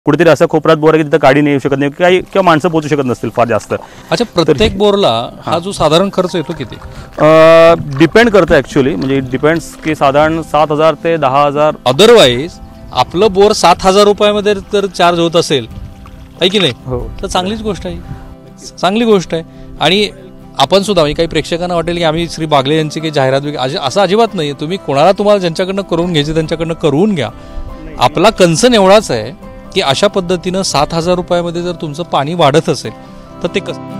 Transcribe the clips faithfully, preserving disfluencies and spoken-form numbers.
कुठेतरी असं कोपऱ्यात बोर आहे की तिथं गाडी नाही येऊ शकत नाही काही किंवा माणसं पोहोचू शकत नसतील फार जास्त. अच्छा, प्रत्येक बोरला हा जो साधारण खर्च येतो किती? डिपेंड करतं ॲक्च्युली, म्हणजे इट डिपेंड्स की साधारण सात हजार ते दहा हजार. अदरवाईज आपलं बोर सात हजार रुपयामध्ये जर चार्ज होत असेल आहे की नाही, हो, तर चांगलीच गोष्ट आहे, चांगली गोष्ट आहे. आणि आपण सुद्धा काही प्रेक्षकांना वाटेल की आम्ही श्री बागले यांची काही जाहिरात वगैरे असं अजिबात नाही. तुम्ही कोणाला तुम्हाला ज्यांच्याकडनं करून घ्यायचे त्यांच्याकडनं करून घ्या. आपला कन्सर्न एवढाच आहे की अशा पद्धतीनं सात हजार रुपयामध्ये जर तुमचं पाणी वाढत असेल तर ते कसं.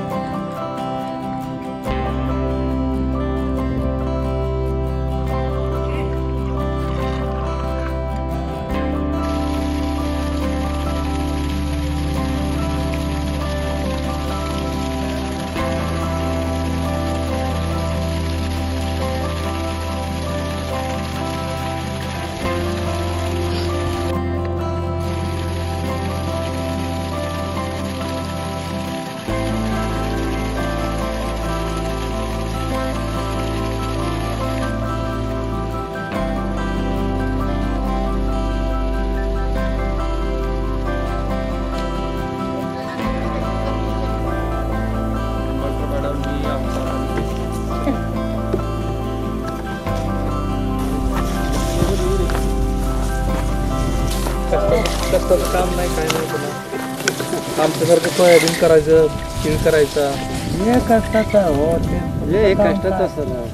काम नाही काय नाही तुला आमच्यासारखं सोयाबीन करायचं, तीळ करायचा, हे कष्टाचा हो, हे कष्टाचं असतं ना.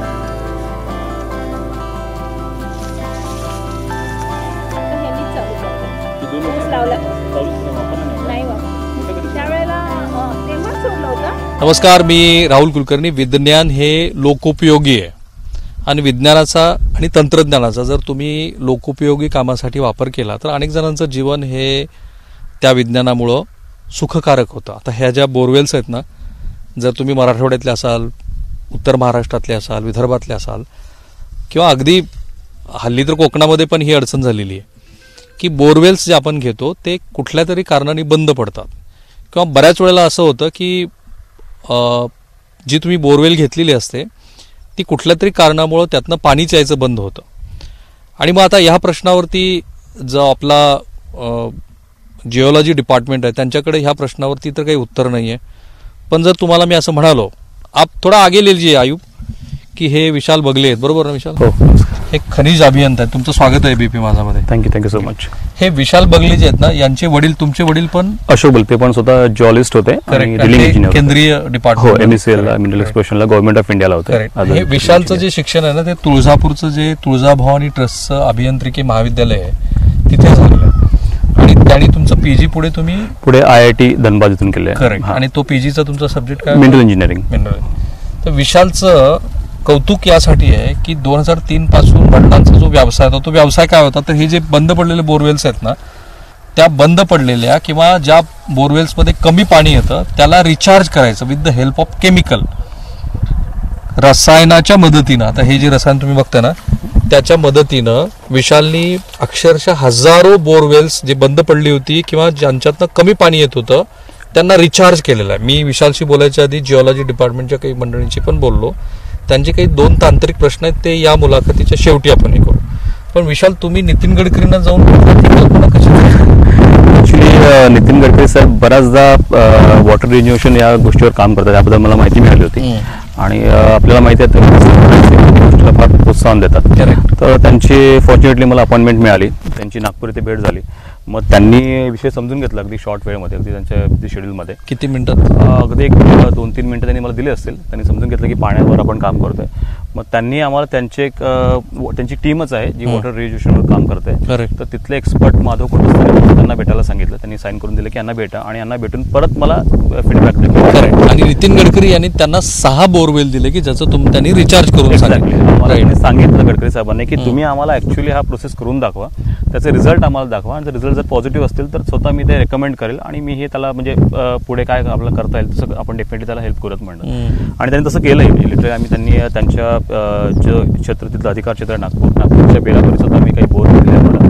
नमस्कार, मी राहुल कुलकर्णी. विज्ञान हे लोकोपयोगी आहे आणि विज्ञानाचा आणि तंत्रज्ञानाचा जर तुम्ही लोकोपयोगी कामासाठी वापर केला तर अनेक जणांचं जीवन हे त्या विज्ञानामुळं सुखकारक होतं. आता ह्या ज्या बोरवेल्स आहेत ना, जर तुम्ही मराठवाड्यातले असाल, उत्तर महाराष्ट्रातले असाल, विदर्भातले असाल किंवा अगदी हल्ली तर कोकणामध्ये पण ही अडचण झालेली आहे की बोरवेल्स जे आपण घेतो ते कुठल्या तरी कारणाने बंद पडतात. किंवा बऱ्याच वेळेला असं होतं की जी तुम्ही बोरवेल घेतलेली असते ती कुठल्या तरी कारणामुळं त्यातनं पाणीच यायचं बंद होतं. आणि मग आता ह्या प्रश्नावरती जो आपला जिओलॉजी डिपार्टमेंट आहे त्यांच्याकडे ह्या प्रश्नावरती तर काही उत्तर नाही आहे. पण जर तुम्हाला मी असं म्हणालो, आप थोडा आगे ले लीजिए आयुब, की हे विशाल बगले आहेत, बरोबर ना विशाल? हो, हे खनिज अभियंता आहेत. तुमचं स्वागत आहे बीपी माझामध्ये. Thank you thank you so much. हे विशाल बगले जे आहेत ना, यांचे वडील, तुमचे वडील पण अशोक बगले, पण स्वतः जिओलॉजिस्ट होते आणि ड्रिलिंग इंजिनियर, केंद्रीय डिपार्टमेंट, हो, एमईसीएल ला, मिनरल एक्सप्लोरेशनला, गव्हर्नमेंट ऑफ इंडियाला होते. हे विशालचं जे शिक्षण आहे ना ते तुळजापूरचं जे तुळजाभवानी ट्रस्टचं अभियांत्रिकी महाविद्यालय आहे तिथे झालेलं आहे. आणि त्याने तुमचं पीजी पुढे तुम्ही पुढे आय आय टी धनबाद इथून केले. करेक्ट. आणि तो पीजीचा तुमचा सब्जेक्ट काय? Mineral engineering. मिनरल. तर विशालचं कौतुक यासाठी आहे की दोन हजार तीन पासून वडिलांचा जो व्यवसाय होता तो व्यवसाय काय होता, तर हे जे बंद पडलेले बोरवेल्स आहेत ना, त्या बंद पडलेल्या किंवा ज्या बोरवेल्समध्ये कमी पाणी येतं त्याला रिचार्ज करायचं with the help of chemical, रसायनाच्या मदतीनं. आता हे जे रसायन तुम्ही बघता ना त्याच्या मदतीनं विशालनी अक्षरशः हजारो बोरवेल्स जे बंद पडली होती किंवा ज्यांच्यातनं कमी पाणी येत होतं त्यांना रिचार्ज केलेलं आहे. मी विशालशी बोलायच्या आधी जिओलॉजी डिपार्टमेंटच्या काही मंडळींशी पण बोललो. त्यांचे काही दोन तांत्रिक प्रश्न आहेत ते या मुलाखतीच्या शेवटी आपण हे करू. पण विशाल, तुम्ही नितीन गडकरींना जाऊन कल्पना कशी? ऍक्च्युली नितीन गडकरी साहेब बऱ्याचदा वॉटर रिन्युएशन या गोष्टीवर काम करतात, याबद्दल मला माहिती मिळाली होती. आणि आपल्याला माहिती आहे गोष्टीला फार प्रोत्साहन देतात. तर त्यांची फॉर्च्युनेटली मला अपॉइंटमेंट मिळाली, त्यांची नागपूर इथे भेट झाली. मग त्यांनी विषय समजून घेतला अगदी शॉर्ट वेळमध्ये, अगदी त्यांच्या शेड्यूलमध्ये. किती मिनिटात? अगदी एक दोन तीन मिनिटं त्यांनी मला दिले असतील. त्यांनी समजून घेतलं की पाण्यावर आपण काम करतोय. मग त्यांनी आम्हाला त्यांचे एक त्यांची टीमच आहे जी वॉटर रिन्युएशनवर काम करते. तर तिथले एक्सपर्ट माधव कुटुंब त्यांना भेटायला सांगितलं. त्यांनी साईन करून दिलं की यांना भेटा आणि यांना भेटून परत मला फीडबॅक दिला. आणि नितीन गडकरी यांनी त्यांना सहा बोरवेल दिले की ज्याचं तुम्ही त्यांनी रिचार्ज करून सांगितलं सांगितलं गडकरी साहेबांनी की तुम्ही आम्हाला ऍक्च्युली हा प्रोसेस करून दाखवा, त्याचे रिझल्ट आम्हाला दाखवा, आणि जर रिझल्ट जर पॉझिटिव्ह असतील तर स्वतः मी ते रेकमेंड करेल आणि मी हे त्याला म्हणजे पुढे काय आपल्याला करता येईल तसं आपण डेफिनेटली त्याला हेल्प करत म्हणलं. आणि त्यांनी तसं केलंय. लिटरली आम्ही त्यांनी त्यांच्या जे क्षेत्र तिथलं अधिकार क्षेत्र नागपूर नागपूरच्या बेलापूर सुद्धा मी काही बोर केले, त्यातले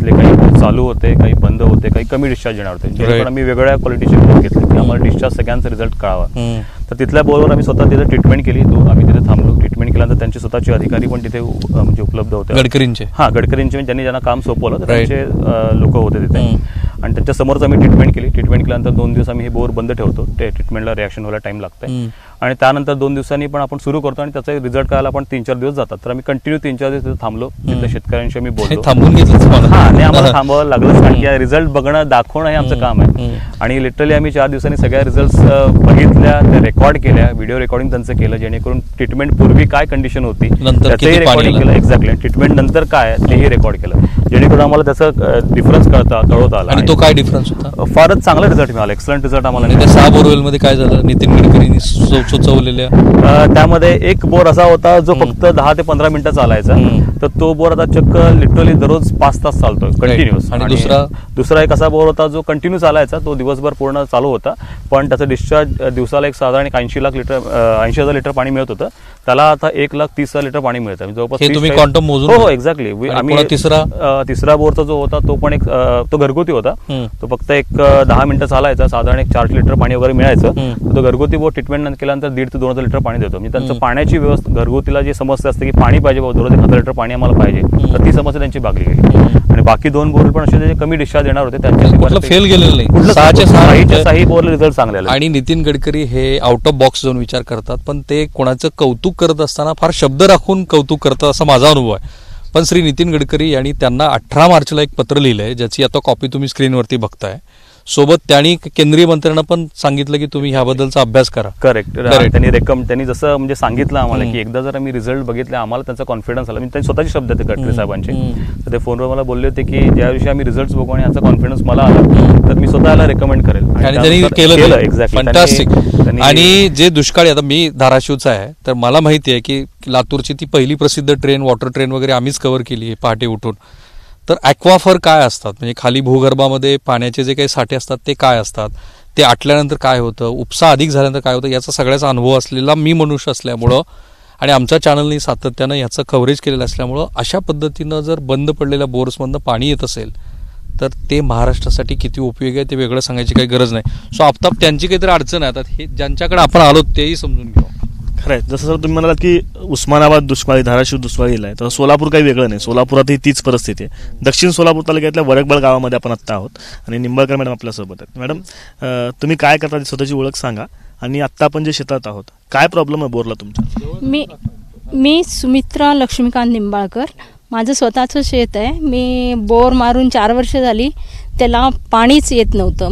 त्यातले काही चालू होते, काही बंद होते, काही कमी डिस्चार्ज येणार होते. जेणेकरून आम्ही वेगळ्या क्वालिटीचे बोर घेतले की आम्हाला डिस्चार्ज सगळ्यांचा रिझल्ट कळावा. तर तिथल्या बोरवर आम्ही स्वतः तिथे ट्रीटमेंट केली. तो आम्ही तिथे थांबलो. ट्रीटमेंट केल्यानंतर त्यांचे स्वतःचे अधिकारी पण तिथे म्हणजे उपलब्ध होते. गडकरींचे हां गडकरींचे ज्यांनी ज्यांना काम सोपवलं तर त्यांचे लोक होते तिथे. आणि त्यांच्या समोरच आम्ही ट्रीटमेंट केली. ट्रीटमेंट केल्यानंतर दोन दिवस आम्ही हे बोर बंद ठेवतो. ते ट्रीटमेंटला रिॲक्शन व्हायला टाइम लागतंय. आणि त्यानंतर दोन दिवसांनी पण आपण सुरू करतो आणि त्याचा रिझल्ट कळायला आपण तीन चार दिवस जातात. तर आम्ही कंटिन्यू तीन चार दिवस तिथे थांबलो. तिथल्या शेतकऱ्यांशी आम्ही बोललो. थांबून घेतलं हां आणि आम्हाला थांबावं लागलं कारण की रिझल्ट बघणं दाखवणं हे आमचं काम आहे. आणि लिटरली आम्ही चार दिवसांनी सगळ्या रिझल्ट बघितल्या, त्या रेकॉर्ड केल्या, व्हिडिओ रेकॉर्डिंग त्यांचं केलं. जेणेकरून ट्रीटमेंट पूर्वी काय कंडिशन होती त्याचंही रेकॉर्डिंग केलं. एक्झॅक्टली ट्रीटमेंट नंतर काय तेही रेकॉर्ड केलं. जेणेकरून आम्हाला त्याचा डिफरन्स कळता कळवता आला. आणि तो काय डिफरन्स होता? फारच चांगला रिझल्ट मिळाला. एक्सलंट रिझल्ट आम्हाला. त्या सहा बोरवेल मध्ये काय झालं? नितीन गडकरींनी सुचवलेल्या त्यामध्ये एक बोर असा होता जो फक्त दहा ते पंधरा मिनिटं चालायचा. तर तो बोर आता चक्क लिटरली दररोज पाच तास चालतोय कंटिन्युअस. आणि दुसरा दुसरा एक असा बोर होता जो कंटिन्यू चालायचा. तो दिवसभर पूर्ण चालू होता. पण त्याचा डिस्चार्ज दिवसाला एक साधारण ऐंशी लाख लिटर ऐंशी हजार लिटर पाणी मिळत होतं. त्याला आता एक लाख तीस हजार लिटर पाणी मिळतं. जवळपास तुम्ही क्वांटम मोजून. हो हो एक्झॅक्टली. आम्ही तिसरा तिसरा बोरचा जो होता तो पण एक तो घरगुती होता. तो फक्त एक दहा मिनिटं चालायचा. साधारण एक चारशे लिटर पाणी वगैरे मिळायचं. तो घरगुती बोर ट्रीटमेंट केल्यानंतर दीड ते दोन हजार लिटर पाणी देतो. म्हणजे त्यांचं पाण्याची व्यवस्था घरगुतीला जी समस्या असते की पाणी पाहिजे दररोज एक हजार लिटर पाणी आम्हाला पाहिजे, तर ती समस्या त्यांची भागली गेली. आणि बाकी दोन बोर पण असे कमी डिस्चार्ज येणार होते त्यांचे फेल गेलेलं नाही. सहाही बोर रिझल्ट चांगले आले. आणि नितीन गडकरी हे आउट ऑफ बॉक्स जाऊन विचार करतात. पण ते कोणाचं कौतुक करत असताना फार शब्द राखून कौतुक करतात असा माझा अनुभव आहे. पण श्री नितीन गडकरी यांनी त्यांना अठरा मार्चला एक पत्र लिहिलंय ज्याची आता कॉपी तुम्ही स्क्रीनवरती बघताय. सोबत त्यांनी केंद्रीय मंत्र्यांना पण सांगितलं की तुम्ही ह्याबद्दलचा अभ्यास करा. करेक्ट. त्यांनी रेकम त्यांनी जसं म्हणजे सांगितलं आम्हाला की एकदा जर आम्ही रिझल्ट बघितले आम्हाला त्यांचा कॉन्फिडन्स आला. म्हणजे त्यांनी स्वतःचे शब्द आहेत गडकरी साहेबांचे. तर ते फोनवर मला बोलले होते की ज्या दिवशी आम्ही रिझल्ट बघू आणि याचा कॉन्फिडन्स मला आला तर मी स्वतःला रेकमेंड करेल. आणि त्यांनी केलं. एक्झॅक्टली. फॅन्टास्टिक. आणि जे दुष्काळी आता मी धाराशिवचा आहे तर मला माहिती आहे की लातूरची ती पहिली प्रसिद्ध ट्रेन वॉटर ट्रेन वगैरे आम्हीच कव्हर केली आहे पहाटे उठून. तर ॲक्वाफर काय असतात म्हणजे खाली भूगर्भामध्ये पाण्याचे जे काही साठे असतात ते काय असतात, ते आटल्यानंतर काय होतं, उपसा अधिक झाल्यानंतर काय होतं, याचा सगळ्याचा अनुभव असलेला मी मनुष्य असल्यामुळं आणि आमच्या चॅनलनी सातत्यानं याचं कव्हरेज केलेलं असल्यामुळं अशा पद्धतीनं जर बंद पडलेल्या बोर्समधनं पाणी येत असेल तर ते महाराष्ट्रासाठी किती उपयोगी आहे ते वेगळं सांगायची काही गरज नाही. सो आफताब त्यांची काहीतरी अडचण आहे आता हे ज्यांच्याकडे आपण आलो तेही समजून घेऊ. खरं आहे. जसं सर तुम्ही म्हणालात की उस्मानाबाद दुष्काळी, धाराशिव दुष्काळीला आहे, तर सोलापूर काही वेगळं नाही. सोलापुरातही तीच परिस्थिती आहे. दक्षिण सोलापूर तालुक्यातल्या वरकबळ गावामध्ये आपण आत्ता आहोत आणि निंबाळकर मॅडम आपल्यासोबत आहेत. मॅडम तुम्ही काय करता स्वतःची ओळख सांगा आणि आत्ता आपण जे शेतात आहोत काय प्रॉब्लेम आहे बोरला तुमच्या? मी मी सुमित्रा लक्ष्मीकांत निंबाळकर. माझं स्वतःचं शेत आहे. मी बोर मारून चार वर्ष झाली. त्याला पाणीच येत नव्हतं.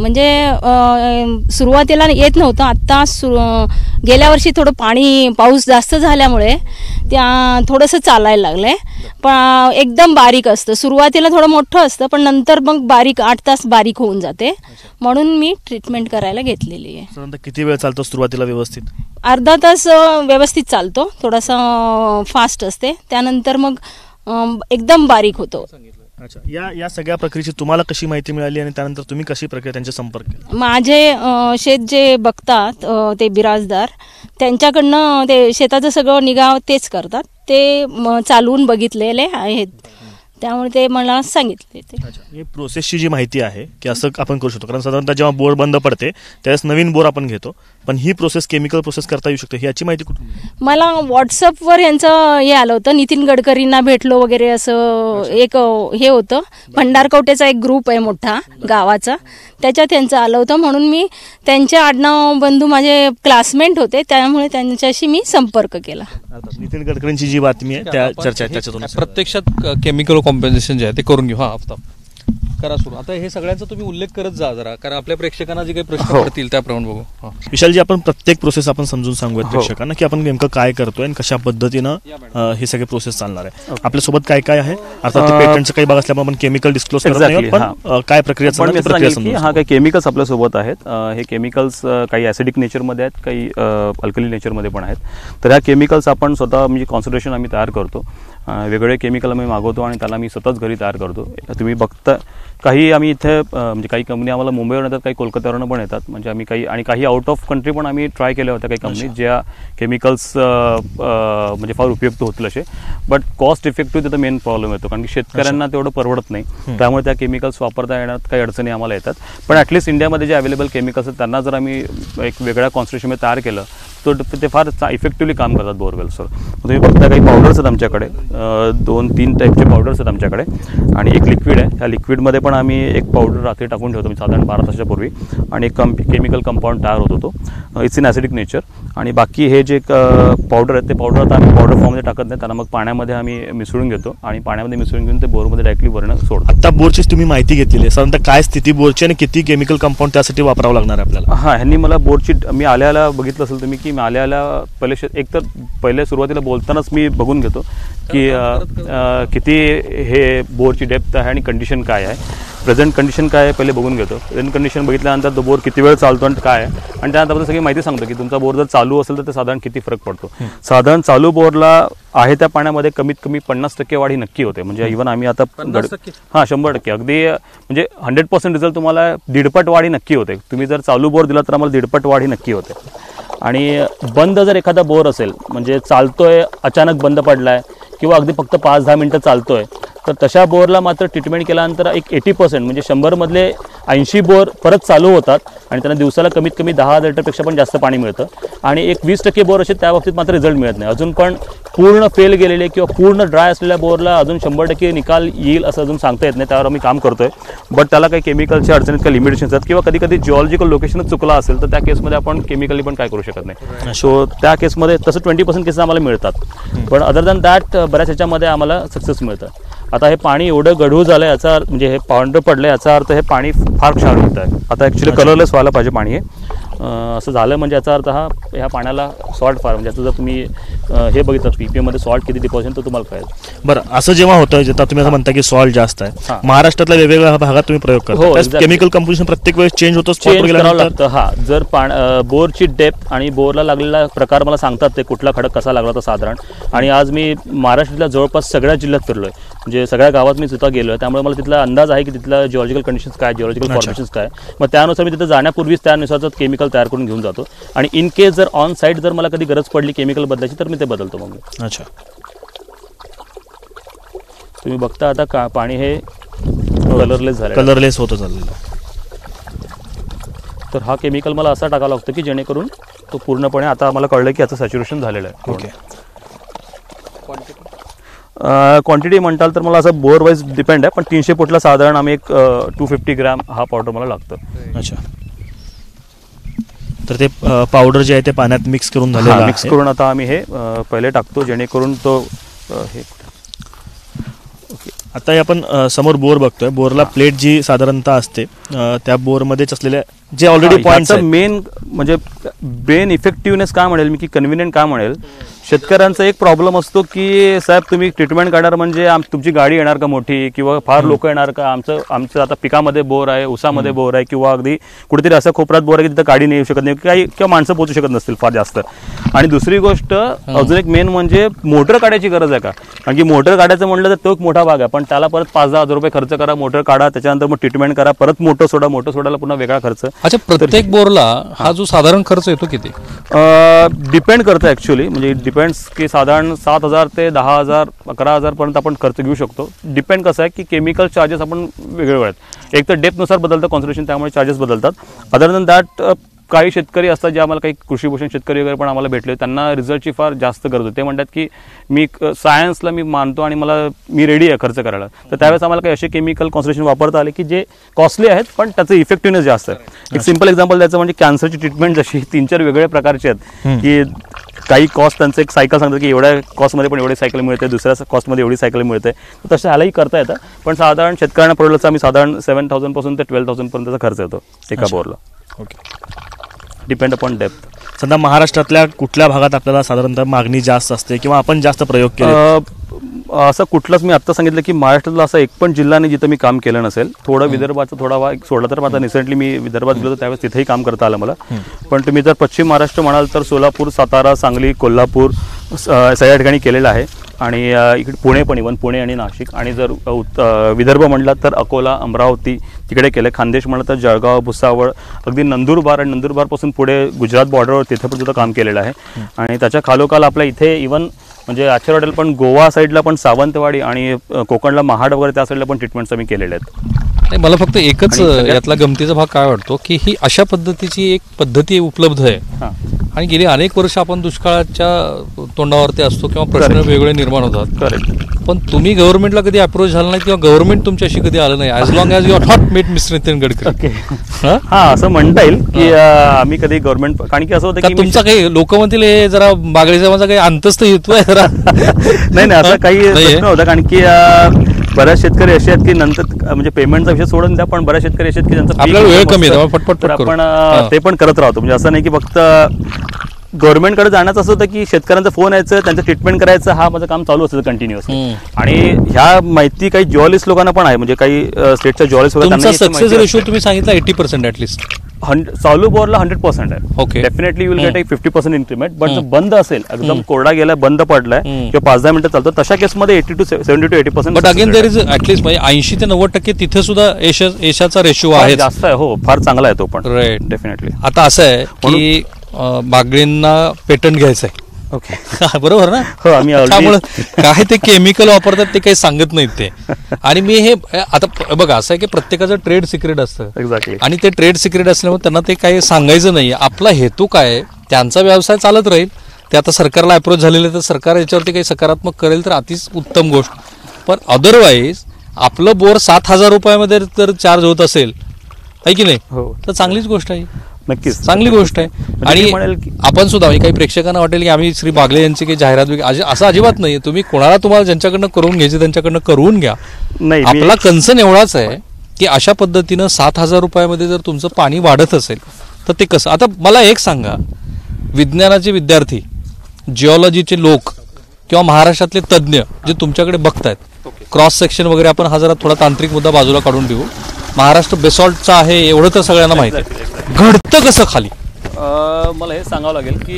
म्हणजे सुरुवातीला येत नव्हतं. आत्ता सुरु गेल्या वर्षी थोडं पाणी पाऊस जास्त झाल्यामुळे त्या थोडंसं चालायला लागलं आहे. पण एकदम बारीक असतं. सुरुवातीला थोडं मोठं असतं पण नंतर मग बारीक आठ तास बारीक होऊन जाते. म्हणून मी ट्रीटमेंट करायला घेतलेली आहे. साधारणतः किती वेळ चालतो सुरुवातीला व्यवस्थित? अर्धा तास व्यवस्थित चालतो. थोडासा फास्ट असते. त्यानंतर मग एकदम बारीक होतो. अच्छा. या या सगळ्या प्रक्रियेची तुम्हाला कशी माहिती मिळाली आणि त्यानंतर तुम्ही कशी प्रक्रिया त्यांच्या संपर्क केला? माझे शेत जे बघतात ते बिराजदार त्यांच्याकडनं ते शेताचं सगळं निगा तेच करतात. ते चालवून बघितलेले आहेत त्यामुळे ते मला सांगितले. ते प्रोसेसची जी माहिती आहे की असं आपण करू शकतो कारण साधारणतः जेव्हा बोर बंद पडते त्यावेळेस नवीन बोर आपण घेतो पण ही प्रोसेस केमिकल प्रोसेस करता येऊ शकते याची माहिती कुठून? मला व्हॉट्सअपवर यांचं हे आलं होतं. नितीन गडकरींना भेटलो वगैरे असं एक हे होतं. भंडारकवटेचा एक ग्रुप आहे मोठा गावाचा त्याच्यात त्यांचं आलं होतं. म्हणून मी त्यांचे आडनाव बंधू माझे क्लासमेट होते त्यामुळे त्यांच्याशी मी संपर्क केला. नितीन गडकरींची जी बातमी आहे त्या चर्चा त्याच्यातून प्रत्यक्षात केमिकल कॉम्पेन्सेशन जे आहे ते करून घेऊ. हा आफताब करा सुरू. आता हे सगळ्यांचा तुम्ही उल्लेख करत जा जरा कारण आपल्या प्रेक्षकांना जे काही प्रश्न पडतील त्याप्रमाणे बघू. विशालजी आपण प्रत्येक प्रोसेस आपण समजून सांगूयात प्रेक्षकांना की आपण नेमकं काय करतोय आणि कशा पद्धतीनं हे सगळे प्रोसेस चालणार आहे. आपल्यासोबत काय काय आहे अर्थात पेटंटचं काही भाग असल्यामुळे आपण केमिकल डिस्क्लोज करत नाही पण काय प्रक्रिया चालणार. हा काही केमिकल्स आपल्यासोबत आहेत. हे केमिकल्स काही ऍसिडिक नेचरमध्ये आहेत काही अल्कली नेचरमध्ये पण आहेत. तर ह्या केमिकल्स आपण स्वतः म्हणजे कॉन्सन्ट्रेशन आम्ही तयार करतो अं, वेगवेगळे केमिकल आम्ही मागवतो आणि त्याला मी सतत घरी तयार करतो. तुम्ही बघता काही आम्ही इथे अं, म्हणजे काही कंपनी आम्हाला मुंबईवरून येतात, काही कोलकात्यावरून पण येतात. म्हणजे आम्ही काही आणि काही आउट ऑफ कंट्री पण आम्ही ट्राय केल्या होत्या काही कंपनी ज्या केमिकल्स म्हणजे फार उपयुक्त होतील असे. बट कॉस्ट इफेक्टिव्ह तिथं मेन प्रॉब्लेम येतो, कारण की शेतकऱ्यांना तेवढं परवडत नाही. त्यामुळे त्या केमिकल्स वापरता येण्यात काही अडचणी आम्हाला येतात. पण ॲटलिस्ट इंडियामध्ये जे अवेलेबल केमिकल्स आहेत त्यांना जर आम्ही एक वेगळ्या कॉन्सन्ट्रेशनमध्ये तयार केलं तर ते फार इफेक्टिव्हली काम करतात बोरवेल्सवर. तुम्ही बघता काही पावडर्स आहेत आमच्याकडे, दोन तीन टाईपचे पावडर्स आहेत आमच्याकडे आणि एक लिक्विड आहे. त्या लिक्विडमध्ये पण आम्ही एक पावडर रात्री टाकून ठेवतो म्हणजे साधारण बारा तासाच्या पूर्वी, आणि एक कं केमिकल कंपाऊंड तयार होतो तो. It's in acidic nature. आणि बाकी हे जे पावडर आहेत ते पावडर आता आम्ही पावडर फॉर्ममध्ये टाकत नाही, त्यांना मग पाण्यामध्ये आम्ही मिसळून घेतो आणि पाण्यामध्ये मिसळून घेऊन ते बोरमध्ये डायरेक्टली वरण सोडतो. आता बोरची तुम्ही माहिती घेतलेली आहे, साधारणतः काय स्थिती बोरची आणि किती केमिकल कंपाऊंड त्यासाठी वापरावं लागणार आहे आपल्याला? हां, ह्यांनी मला बोरची मी आल्याला बघितलं असेल तुम्ही की मी आल्याला पहिले एक तर पहिले सुरुवातीला बोलतानाच मी बघून घेतो की किती हे बोरची डेप्थ आहे आणि कंडिशन काय आहे, प्रेझेंट कंडिशन काय आहे पहिले बघून घेतो. प्रेझेंट कंडिशन बघितल्यानंतर तो बोर किती वेळ चालतो आणि काय आहे, आणि त्यानंतर सगळी माहिती सांगतो की तुमचा बोर जर चालू असेल तर ते साधारण किती फरक पडतो. साधारण चालू बोरला आहे त्या पाण्यामध्ये कमीत कमी पन्नास टक्के वाढी नक्की होते. म्हणजे इव्हन आम्ही आता हां शंभर टक्के अगदी म्हणजे हंड्रेड पर्सेंट रिझल्ट तुम्हाला दीडपट वाढी नक्की होते. तुम्ही जर चालू बोर दिला तर आम्हाला दीडपट वाढी नक्की होते. आणि बंद जर एखादा बोर असेल म्हणजे चालतोय अचानक बंद पडलाय किंवा अगदी फक्त पाच दहा मिनटं चालतोय तर तशा बोरला मात्र ट्रीटमेंट केल्यानंतर एक एटी पर्सेंट म्हणजे शंभरमधले ऐंशी बोर परत चालू होतात आणि त्यांना दिवसाला कमीत कमी दहा हजार लिटरपेक्षा पण जास्त पाणी मिळतं. आणि एक वीस टक्के बोर असे त्या बाबतीत मात्र रिझल्ट मिळत नाही. अजून पण पूर्ण फेल गेलेले किंवा पूर्ण ड्राय असलेल्या बोरला अजून शंभर टक्के निकाल येईल असं अजून सांगता येत नाही. त्यावर आम्ही काम करतोय. बट त्याला काही केमिकलच्या अडचणीत काही लिमिटेशन्स आहेत किंवा कधी कधी जिओलॉजिकल लोकेशनच चुकला असेल तर त्या केसमध्ये आपण केमिकली पण काय करू शकत नाही. सो त्या केसमध्ये तसं ट्वेंटी पर्सेंट केसेस आम्हाला मिळतात. पण अदर दॅन दॅट बऱ्याच ह्याच्यामध्ये आम्हाला सक्सेस मिळतं. आता हे पाणी एवढं गढूळ झालं याचा अर्थ म्हणजे हे पांढरं पडलं याचा अर्थ हे पाणी फार क्षार होत आहे. आता ॲक्च्युली कलरलेस व्हायला पाहिजे पाणी हे. असं झालं म्हणजे याचा अर्थ हा ह्या पाण्याला सॉल्ट फार म्हणजे जर तुम्ही हे बघितलं पी पी एममध्ये सॉल्ट किती डिपॉझिट तर तुम्हाला कळेल. बरं, असं जेव्हा होतं जेव्हा तुम्ही असं म्हणता की सॉल्ट जास्त आहे, महाराष्ट्रातल्या वेगवेगळ्या भागात तुम्ही प्रयोग करता, केमिकल कंपोजिशन प्रत्येक वेळेस चेंज होतं चेंज करावं लागतं. हा जर पाण बोरची डेप्थ आणि बोरला लागलेला प्रकार मला सांगतात ते कुठला खडक कसा लागला तर साधारण. आणि आज मी महाराष्ट्रातल्या जवळपास सगळ्या जिल्ह्यात फिरलोय म्हणजे सगळ्या गावात मी सुद्धा गेलोय. त्यामुळे मला तिथला अंदाज आहे की तिथला जिओलॉजिकल कंडिशन्स काय, जिओलॉजिकल फॉर्मेशन्स काय. मग त्यानुसार मी तिथे जाण्यापूर्वीच त्यानुसारच केमिकल तयार करून घेऊन जातो. आणि इन केस जर ऑन साईट जर मला कधी गरज पडली केमिकल बदलायची तर मी ते बदलतो. मग अच्छा, तुम्ही बघता आता का पाणी हे कलरलेस झालं, कलरलेस होतं चाललेलं. तर हा केमिकल मला असा टाकावा लागतो की जेणेकरून तो पूर्णपणे आता आम्हाला कळलं की याचं सॅच्युरेशन झालेलं आहे. ओके, क्वांटिटी म्हणताल तर मला असं बोर वाईज डिपेंड आहे, पण तीनशे फुटला साधारण आम्ही एक टू फिफ्टी ग्रॅम हा पावडर मला लागतं. अच्छा, तर ते पावडर जे आहे ते पाण्यात मिक्स करून झालेलं मिक्स करून आता आम्ही हे पहिले टाकतो जेणेकरून तो हे. ओके, आता आपण समोर बोर बघतोय. बोरला प्लेट जी साधारणतः असते त्या बोरमध्येच असलेल्या जे ऑलरेडी पॉईंट्स मेन म्हणजे मेन इफेक्टिव्हनेस काय म्हणेल मी की कन्व्हिनियंट काय म्हणेल. शेतकऱ्यांचा एक प्रॉब्लेम असतो की साहेब तुम्ही ट्रीटमेंट काढणार म्हणजे आम तुमची गाडी येणार का मोठी किंवा फार लोक येणार का. आमचं आमचं आता पिकामध्ये बोर आहे, उसामध्ये बोर आहे किंवा अगदी कुठेतरी असं कोपऱ्यात बोर आहे की तिथं गाडी नाही येऊ शकत नाही काही किंवा माणसं पोहोचू शकत नसतील फार जास्त. आणि दुसरी गोष्ट अजून एक मेन म्हणजे मोटर काढायची गरज आहे का. कारण की मोटर काढायचं म्हटलं तर तो एक मोठा भाग आहे, पण त्याला परत पाच दहा हजार रुपये खर्च करा, मोटर काढा, त्याच्यानंतर मग ट्रीटमेंट करा, परत मोटर सोडा, मोटर सोडायला पुन्हा वेगळा खर्च. अच्छा, प्रत्येक बोरला हा जो साधारण खर्च येतो किती डिपेंड करतं ॲक्च्युली. म्हणजे डिपेंड्स की साधारण सात हजार ते दहा हजार अकरा हजार पर्यंत आपण खर्च घेऊ शकतो. डिपेंड कसं आहे की केमिकल चार्जेस आपण वेगवेगळे आहेत. एक तर डेप्थनुसार बदलतं कॉन्सन्ट्रेशन, त्यामुळे चार्जेस बदलतात. अदर दॅन दॅट काही शेतकरी असतात जे आम्हाला काही कृषीभूषण शेतकरी वगैरे पण आम्हाला भेटले, त्यांना रिझल्टची फार जास्त गरज होती. ते म्हणतात की मी सायन्सला मी मानतो आणि मला मी रेडी आहे खर्च करायला. तर त्यावेळेस आम्हाला काही असे केमिकल कॉन्सन्ट्रेशन वापरता आले की जे कॉस्टली आहेत पण त्याचं इफेक्टिव्हनेस जास्त आहे. एक सिम्पल एक्झाम्पल द्यायचं म्हणजे कॅन्सरची ट्रीटमेंट जशी तीन चार वेगवेगळ्या प्रकारचे आहेत की काही कॉस्ट त्यांचं एक सायकल सांगतात की एवढ्या कॉस्टमध्ये पण एवढी सायकल मिळते, दुसऱ्या कॉस्टमध्ये एवढी सायकल मिळते. तर तसं ह्यालाही करता येतं. पण साधारण शेतकऱ्यांना प्रोडक्टचा आम्ही साधारण सेवन थाउजंड पासून ते ट्वेल्व थाउजंड पर्यंतचा खर्च येतो एका बोरला. Okay, depend upon depth. सध्या महाराष्ट्रातल्या कुठल्या भागात आपल्याला साधारणतः मागणी जास्त असते किंवा आपण जास्त प्रयोग केले? असं कुठलंच मी आत्ता सांगितलं की महाराष्ट्रातला असा एक पण जिल्हा नाही जिथं मी काम केलं नसेल. थोडं विदर्भाचा थोडा भाग सोडला तर आता रिसेंटली मी विदर्भात गेलो तर त्यावेळेस तिथेही काम करता आलं मला. पण तुम्ही जर पश्चिम महाराष्ट्र म्हणाल तर सोलापूर, सातारा, सांगली, कोल्हापूर सगळ्या ठिकाणी केलेलं आहे. आणि अ, इकडे पुणे पण इवन पुणे आणि नाशिक, आणि जर अ, उत- अ, विदर्भ म्हटलं तर अकोला, अमरावती तिकडे केलं. खानदेश म्हटलं तर जळगाव, भुसावळ, अगदी नंदुरबार, आणि नंदुरबारपासून पुढे गुजरात बॉर्डरवर तिथे पण सुद्धा काम केलेलं आहे. आणि त्याच्या खालोखाल आपल्या इथे इवन म्हणजे आचार हॉटेल पण गोवा साईडला पण सावंतवाडी आणि अ, कोकणला महाड वगैरे त्या साईडला पण ट्रीटमेंट्स आम्ही केलेले आहेत. नाही, मला फक्त एकच आणि सगळ्यात- यातला गमतीचा भाग काय वाटतो की ही अशा पद्धतीची एक पद्धती उपलब्ध आहे हां आणि गेली अनेक वर्ष आपण दुष्काळाच्या तोंडावरती असतो किंवा प्रश्न Correct. वेगवेगळे निर्माण होतात. करेक्ट. पण तुम्ही गव्हर्नमेंटला कधी अप्रोच झाला नाही किंवा गव्हर्नमेंट तुमच्याशी कधी आलं नाही as long as you are not met mister Nitin Gadkari. Okay. हां? हा असं म्हणता येईल की अ, आम्ही कधी गव्हर्नमेंट, कारण की असं होतं का की मी- तुमचा काही लोक म्हणतील हे जरा बागळे समाजा काही अंतस्थ हेतू आहे जरा नाही नाही असं काही नाहीये? प्रश्न होता, कारण की अ, बऱ्याच शेतकरी असे आहेत की नंतर म्हणजे पेमेंटचा विषय सोडून द्या, पण बऱ्याच शेतकरी असे आहेत की ज्यांचं आपल्याला पीक वेळ एकदम कमी आहे, असतं, त्यामुळे पटपट तर पट करू. आपण अ, हां. ते पण करत राहतो. म्हणजे असं नाही की फक्त गव्हर्नमेंटकडे जाण्याचं असं होतं की शेतकऱ्यांचा फोन यायचं, त्यांचं ट्रीटमेंट करायचं, हा माझं काम चालू असतं कंटिन्युअस. हम्म. आणि ह्या माहिती काही ज्युअलिस्ट लोकांना पण आहे, म्हणजे काही स्टेटच्या ज्युअलिस्ट तुमचा सक्सेस रेशो तुम्ही सांगितला एटी पर्सेंट ऍटलिस्ट. चालू बोरला हंड्रेड पर्सेंट आहे. Okay. Definitely will get hmm. एक फिफ्टी पर्सेंट इन्क्रीमेंट. बट जर हम्म. बंद असेल, एकदम हम्म. कोरडा गेला, बंद पडलाय हम्म. किंवा पाच दहा मिनिटं चालतो, तशा केसमध्ये eighty to seventy to eighty percent. But again there is at least म्हणजे ऐंशी ते नव्वद टक्के तिथे सुद्धा यश यशाचा रेशो आहे. जास्त आहे. हो, फार चांगला आहे तो पण. राईट. डेफिनेटली. आता असं आहे की अं, बागळींना पेटंट घ्यायचं आहे. ओके. बरोबर ना. हो, आम्ही already- त्यामुळे काय ते केमिकल वापरतात ते काही सांगत नाहीत ते. आणि मी हे आता प- बघा असं आहे की प्रत्येकाचं ट्रेड सिक्रेट असतं एक्झॅक्टली. आणि ते ट्रेड सिक्रेट असल्यामुळे त्यांना ते काही सांगायचं नाही. आपला हेतू काय आहे, त्यांचा व्यवसाय चालत राहील. ते आता सरकारला अप्रोच झालेले तर सरकार याच्यावरती काही सकारात्मक करेल तर अतिच उत्तम गोष्ट. पण अदरवाईज आपलं बोर सात हजार रुपयामध्ये जर चार्ज होत असेल आहे की नाही, हो, तर चांगलीच गोष्ट आहे, नक्कीच चांगली गोष्ट आहे. म्हणजे आणि मी म्हणेल की- आपण सुद्धा म्हणजे काही प्रेक्षकांना वाटेल की आम्ही श्री बागले यांची काही जाहिरात वगैरे अजी- असं अजिबात नाही. तुम्ही कोणाला तुम्हाला ज्यांच्याकडनं करून घ्यायचे त्यांच्याकडनं करून घ्या. नाही मी- आपला कन्सर्न एवढाच आहे की अशा पद्धतीनं सात हजार रुपयामध्ये जर तुमचं पाणी वाढत असेल तर ते कसं. आता मला एक सांगा, विज्ञानाचे विद्यार्थी, जिओलॉजीचे लोक किंवा महाराष्ट्रातले तज्ज्ञ जे तुमच्याकडे बघतायत, क्रॉस सेक्शन वगैरे आपण हा जरा थोडा तांत्रिक मुद्दा बाजूला काढून देऊ. महाराष्ट्र बेसॉल्टचा आहे एवढं तर सगळ्यांना माहिती आहे. घडतं कसं खाली? अ, मला हे सांगावं लागेल की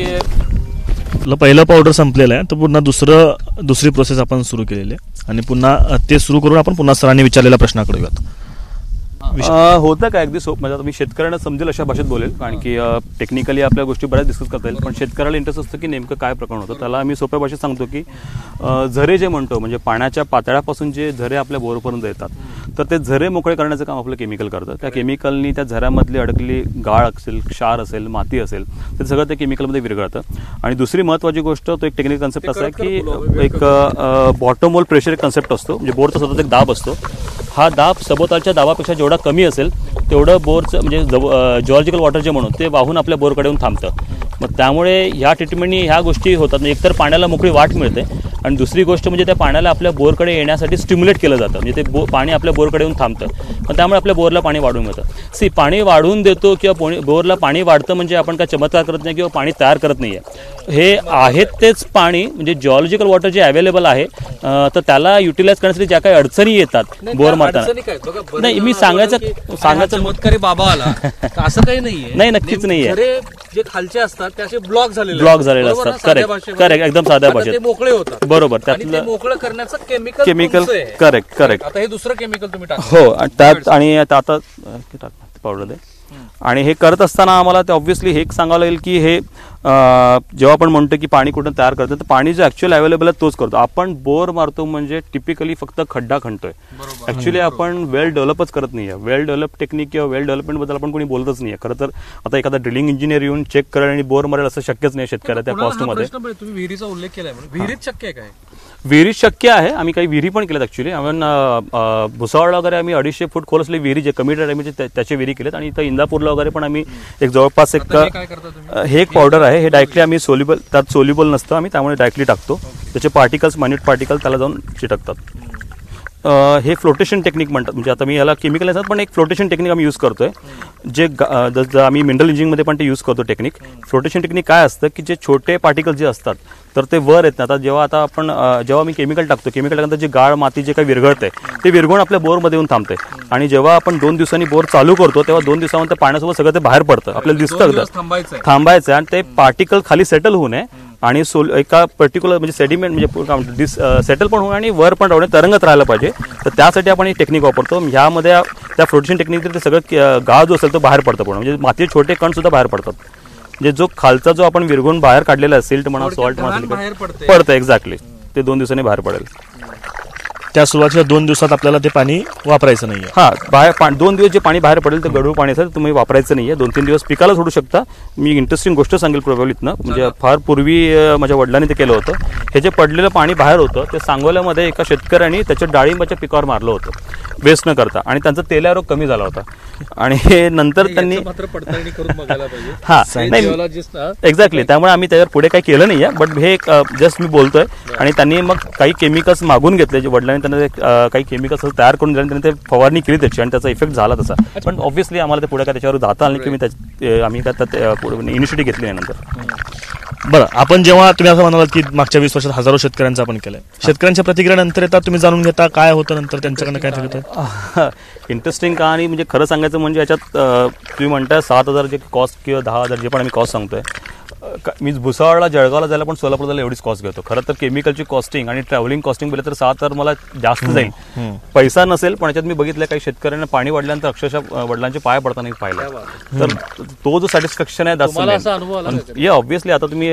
आपलं पहिलं पावडर संपलेलं आहे, तर पुन्हा दुसरं दुसरी प्रोसेस आपण सुरू केलेली आहे आणि पुन्हा अ, ते सुरू करून आपण पुन्हा सरांनी विचारलेल्या प्रश्नाकडे येऊयात. अ, होतं काय अगदी सोप, म्हणजे आता मी शेतकऱ्यांना समजेल अशा भाषेत बोलेल, कारण की टेक्निकली आपल्या गोष्टी बऱ्याच डिस्कस करता येईल, पण शेतकऱ्याला इंटरेस्ट असतं की नेमकं काय प्रकरण होतं. त्याला आम्ही सोप्या भाषेत सांगतो की अ, झरे जे म्हणतो, म्हणजे पाण्याच्या पातळ्यापासून जे झरे आपल्या बोरपर्यंत येतात, तर ते झरे मोकळे करण्याचं काम आपलं केमिकल करतं. त्या केमिकलनी त्या झऱ्यामधली अडकलेली गाळ असेल, क्षार असेल, माती असेल, ते सगळं त्या केमिकलमध्ये विरघळतं. आणि दुसरी महत्त्वाची गोष्ट, तो एक टेक्निकल कन्सेप्ट असा आहे की एक बॉटम होल प्रेशर एक कन्सेप्ट असतो, म्हणजे बोरचा सतत एक दाब असतो. हा दाब सभोवतालच्या दाबापेक्षा जेवढा कमी असेल तेवढं बोरचं म्हणजे जॉलॉजिकल वॉटर जे म्हणून ते वाहून आपल्या बोरकडे येऊन थांबतं. मग त्यामुळे ह्या ट्रीटमेंटनी ह्या गोष्टी होतात. म्हणजे एकतर पाण्याला मोकळी वाट मिळते आणि दुसरी गोष्ट म्हणजे त्या पाण्याला आपल्या बोरकडे येण्यासाठी स्टिम्युलेट केलं जातं, म्हणजे ते बो पाणी आपल्या बोरकडे येऊन थांबतं. मग त्यामुळे आपल्या बोरला पाणी वाढून मिळतं. सी पाणी वाढवून देतो किंवा पोणी बोरला पाणी वाढतं म्हणजे आपण काय चमत्कार करत नाही किंवा पाणी तयार करत नाही आहे. हे आहेत तेच पाणी म्हणजे जॉलॉजिकल वॉटर जे अवेलेबल आहे, अं, तर त्याला युटिलाइज करण्यासाठी ज्या काही अडचणी येतात बोर मारताना. नाही मी सांगायचं सांगायचं चमत्कारी बाबा आला तर असं काही नाहीये. नाही, नक्कीच नाहीये. झरे जे खालचे असतात ते असे ब्लॉक झालेले ब्लॉक झालेले असतात. करेक्ट करेक्ट एकदम साध्या ते भाषेत मोकळे होतात. बरोबर. आणि ते त्यातलं मोकळं करण्याचं केमिकल केमिकल करेक्ट करेक्ट आता हे दुसरं केमिकल तुम्ही टाका. हो. आणि त्यात आणि आता आता ते टाक, ते पावडर दे. आणि हे करत असताना आम्हाला ते ऑब्व्हियसली हे एक सांगावं लागेल की हे अं, जेव्हा आपण म्हणतो की पाणी कुठून तयार करतो, तर पाणी जे ऍक्च्युअल अवेलेबल आहे तोच करतो. आपण बोर मारतो म्हणजे टिपिकली फक्त खड्डा खणतोय. ऍक्च्युली आपण वेल डेव्हलपच करत नाहीये. वेल डेव्हलप टेक्निक किंवा वेल डेव्हलपमेंट बद्दल आपण कोणी बोलतच नाहीये. खरं तर आता एखादा ड्रिलिंग इंजिनियर येऊन चेक करेल आणि बोर मारेल असं शक्यच नाही शेतकऱ्या त्या कॉस्टमध्ये. तुम्ही विहिरीचा उल्लेख केलाय म्हणून विहिरीत शक्य आहे काय? विहिरीत शक्य आहे. आम्ही काही विहिरी पण केल्यात ऍक्च्युली. आपण भुसावळ वगैरे आम्ही अडीचशे फूट खोल असलेली विहिरी जे कमी डॅमेजचे त्याचे विहिरी केलेत. आणि इथं इंदापूरला वगैरे पण आम्ही एक जवळपास एक काय करता तुम्ही? हे एक पावडर आहे. हे डायरेक्टली आम्ही सोल्युबल त्यात सोल्युबल नसतं, आम्ही त्यामुळे डायरेक्टली टाकतो. त्याचे पार्टिकल्स मायन्यूट पार्टिकल त्याला जाऊन चिटकतात. हे फ्लोटेशन टेक्निक म्हणतात. म्हणजे आता मी याला केमिकल असतात पण एक फ्लोटेशन टेक्निक आम्ही यूज करतोय, जे जसं आम्ही मिनरल इंजिनिअरिंगमध्ये पण ते यूज करतो टेक्निक. फ्लोटेशन टेक्निक काय असतं की जे छोटे पार्टिकल जे असतात तर ते वर येत नाही. आता जेव्हा आता आपण जेव्हा मी केमिकल टाकतो, केमिकल टाकल्यानंतर जे गाळ माती जे काही विरघळते ते विरघळून आपल्या बोरमध्ये येऊन थांबते. आणि जेव्हा आपण दोन दिवसांनी बोर चालू करतो तेव्हा दोन दिवसानंतर पाण्यासोबत सगळं ते बाहेर पडतं, आपल्याला दिसतं थांबायचं थांबायचं आणि ते पार्टिकल खाली सेटल होऊ नये आणि सोल एका पर्टिक्युलर म्हणजे सेडिमेंट म्हणजे डिस सेटल पण होऊन आणि वर पण राहून तरंगत राहायला पाहिजे. तर त्यासाठी आपण ही टेक्निक वापरतो. ह्यामध्ये त्या फ्लोटेशन टेक्निक ते सगळं गाळ जो असेल तो बाहेर पडतो पण म्हणजे मातीचे छोटे कण सुद्धा बाहेर पडतात. म्हणजे जो खालचा जो आपण विरघून बाहेर काढलेला सिल्ट म्हणा सॉल्ट म्हणा पडतं एक्झॅक्टली ते दोन दिवसांनी बाहेर पडेल. त्या सुरुवातीच्या दोन दिवसात आपल्याला ते पाणी वापरायचं नाहीये. हा बाहेर दोन दिवस जे पाणी बाहेर पडेल तर गढूळ पाणी असेल तुम्ही वापरायचं नाहीये. दोन तीन दिवस पिकाला सोडू शकता. मी इंटरेस्टिंग गोष्ट सांगेल प्रभावलीतनं म्हणजे फार पूर्वी माझ्या वडिलांनी ते केलं होतं. हे जे पडलेलं पाणी बाहेर होतं ते सांगोल्यामध्ये एका शेतकऱ्यांनी त्याच्या डाळिंबाच्या पिकावर मारलं होतं वेस्ट न करता आणि त्यांचा तेल्या रोग कमी झाला होता. आणि हे नंतर त्यांनी हा नाही एक्झॅक्टली त्यामुळे आम्ही त्याच्यावर पुढे काही केलं नाहीये. बट हे जस्ट मी बोलतोय. आणि त्यांनी मग काही केमिकल्स मागून घेतले जे वडिलांनी त्यांना काही केमिकल्स तयार करून दिले त्यांनी ते फवारणी केली त्याची आणि त्याचा इफेक्ट झाला तसा. पण ऑब्व्हियसली आम्हाला ते पुढे काय त्याच्यावर जाता आलं की मी त्या आम्ही काय इनिशिएटिव्ह घेतली नाही नंतर. बरं आपण जेव्हा तुम्ही असं म्हणालात की मागच्या वीस वर्षात हजारो शेतकऱ्यांचं आपण केलंय शेतकऱ्यांच्या प्रतिक्रियानंतर येतात तुम्ही जाणून घेता काय होतं नंतर त्यांच्याकडनं काय ठरवतं. इंटरेस्टिंग कहाणी म्हणजे खरं सांगायचं म्हणजे याच्यात तुम्ही म्हणताय सात हजार जे कॉस्ट किंवा दहा हजार जे पण आम्ही कॉस्ट सांगतोय मी भुसावळला जळगावला जायला पण सोलापूर जायला एवढीच कॉस्ट घेतो. खरं तर केमिकलची कॉस्टिंग आणि ट्रॅव्हलिंग कॉस्टिंग केलं तर सात तर मला जास्त जाईल. पैसा नसेल पण याच्यात मी बघितलं काही शेतकऱ्यांना पाणी वाढल्यानंतर अक्षरशः वडिलांचे पाय पडताना पाहिलं. तर तो जो सॅटिस्फॅक्शन आहे या ऑब्व्हियसली आता तुम्ही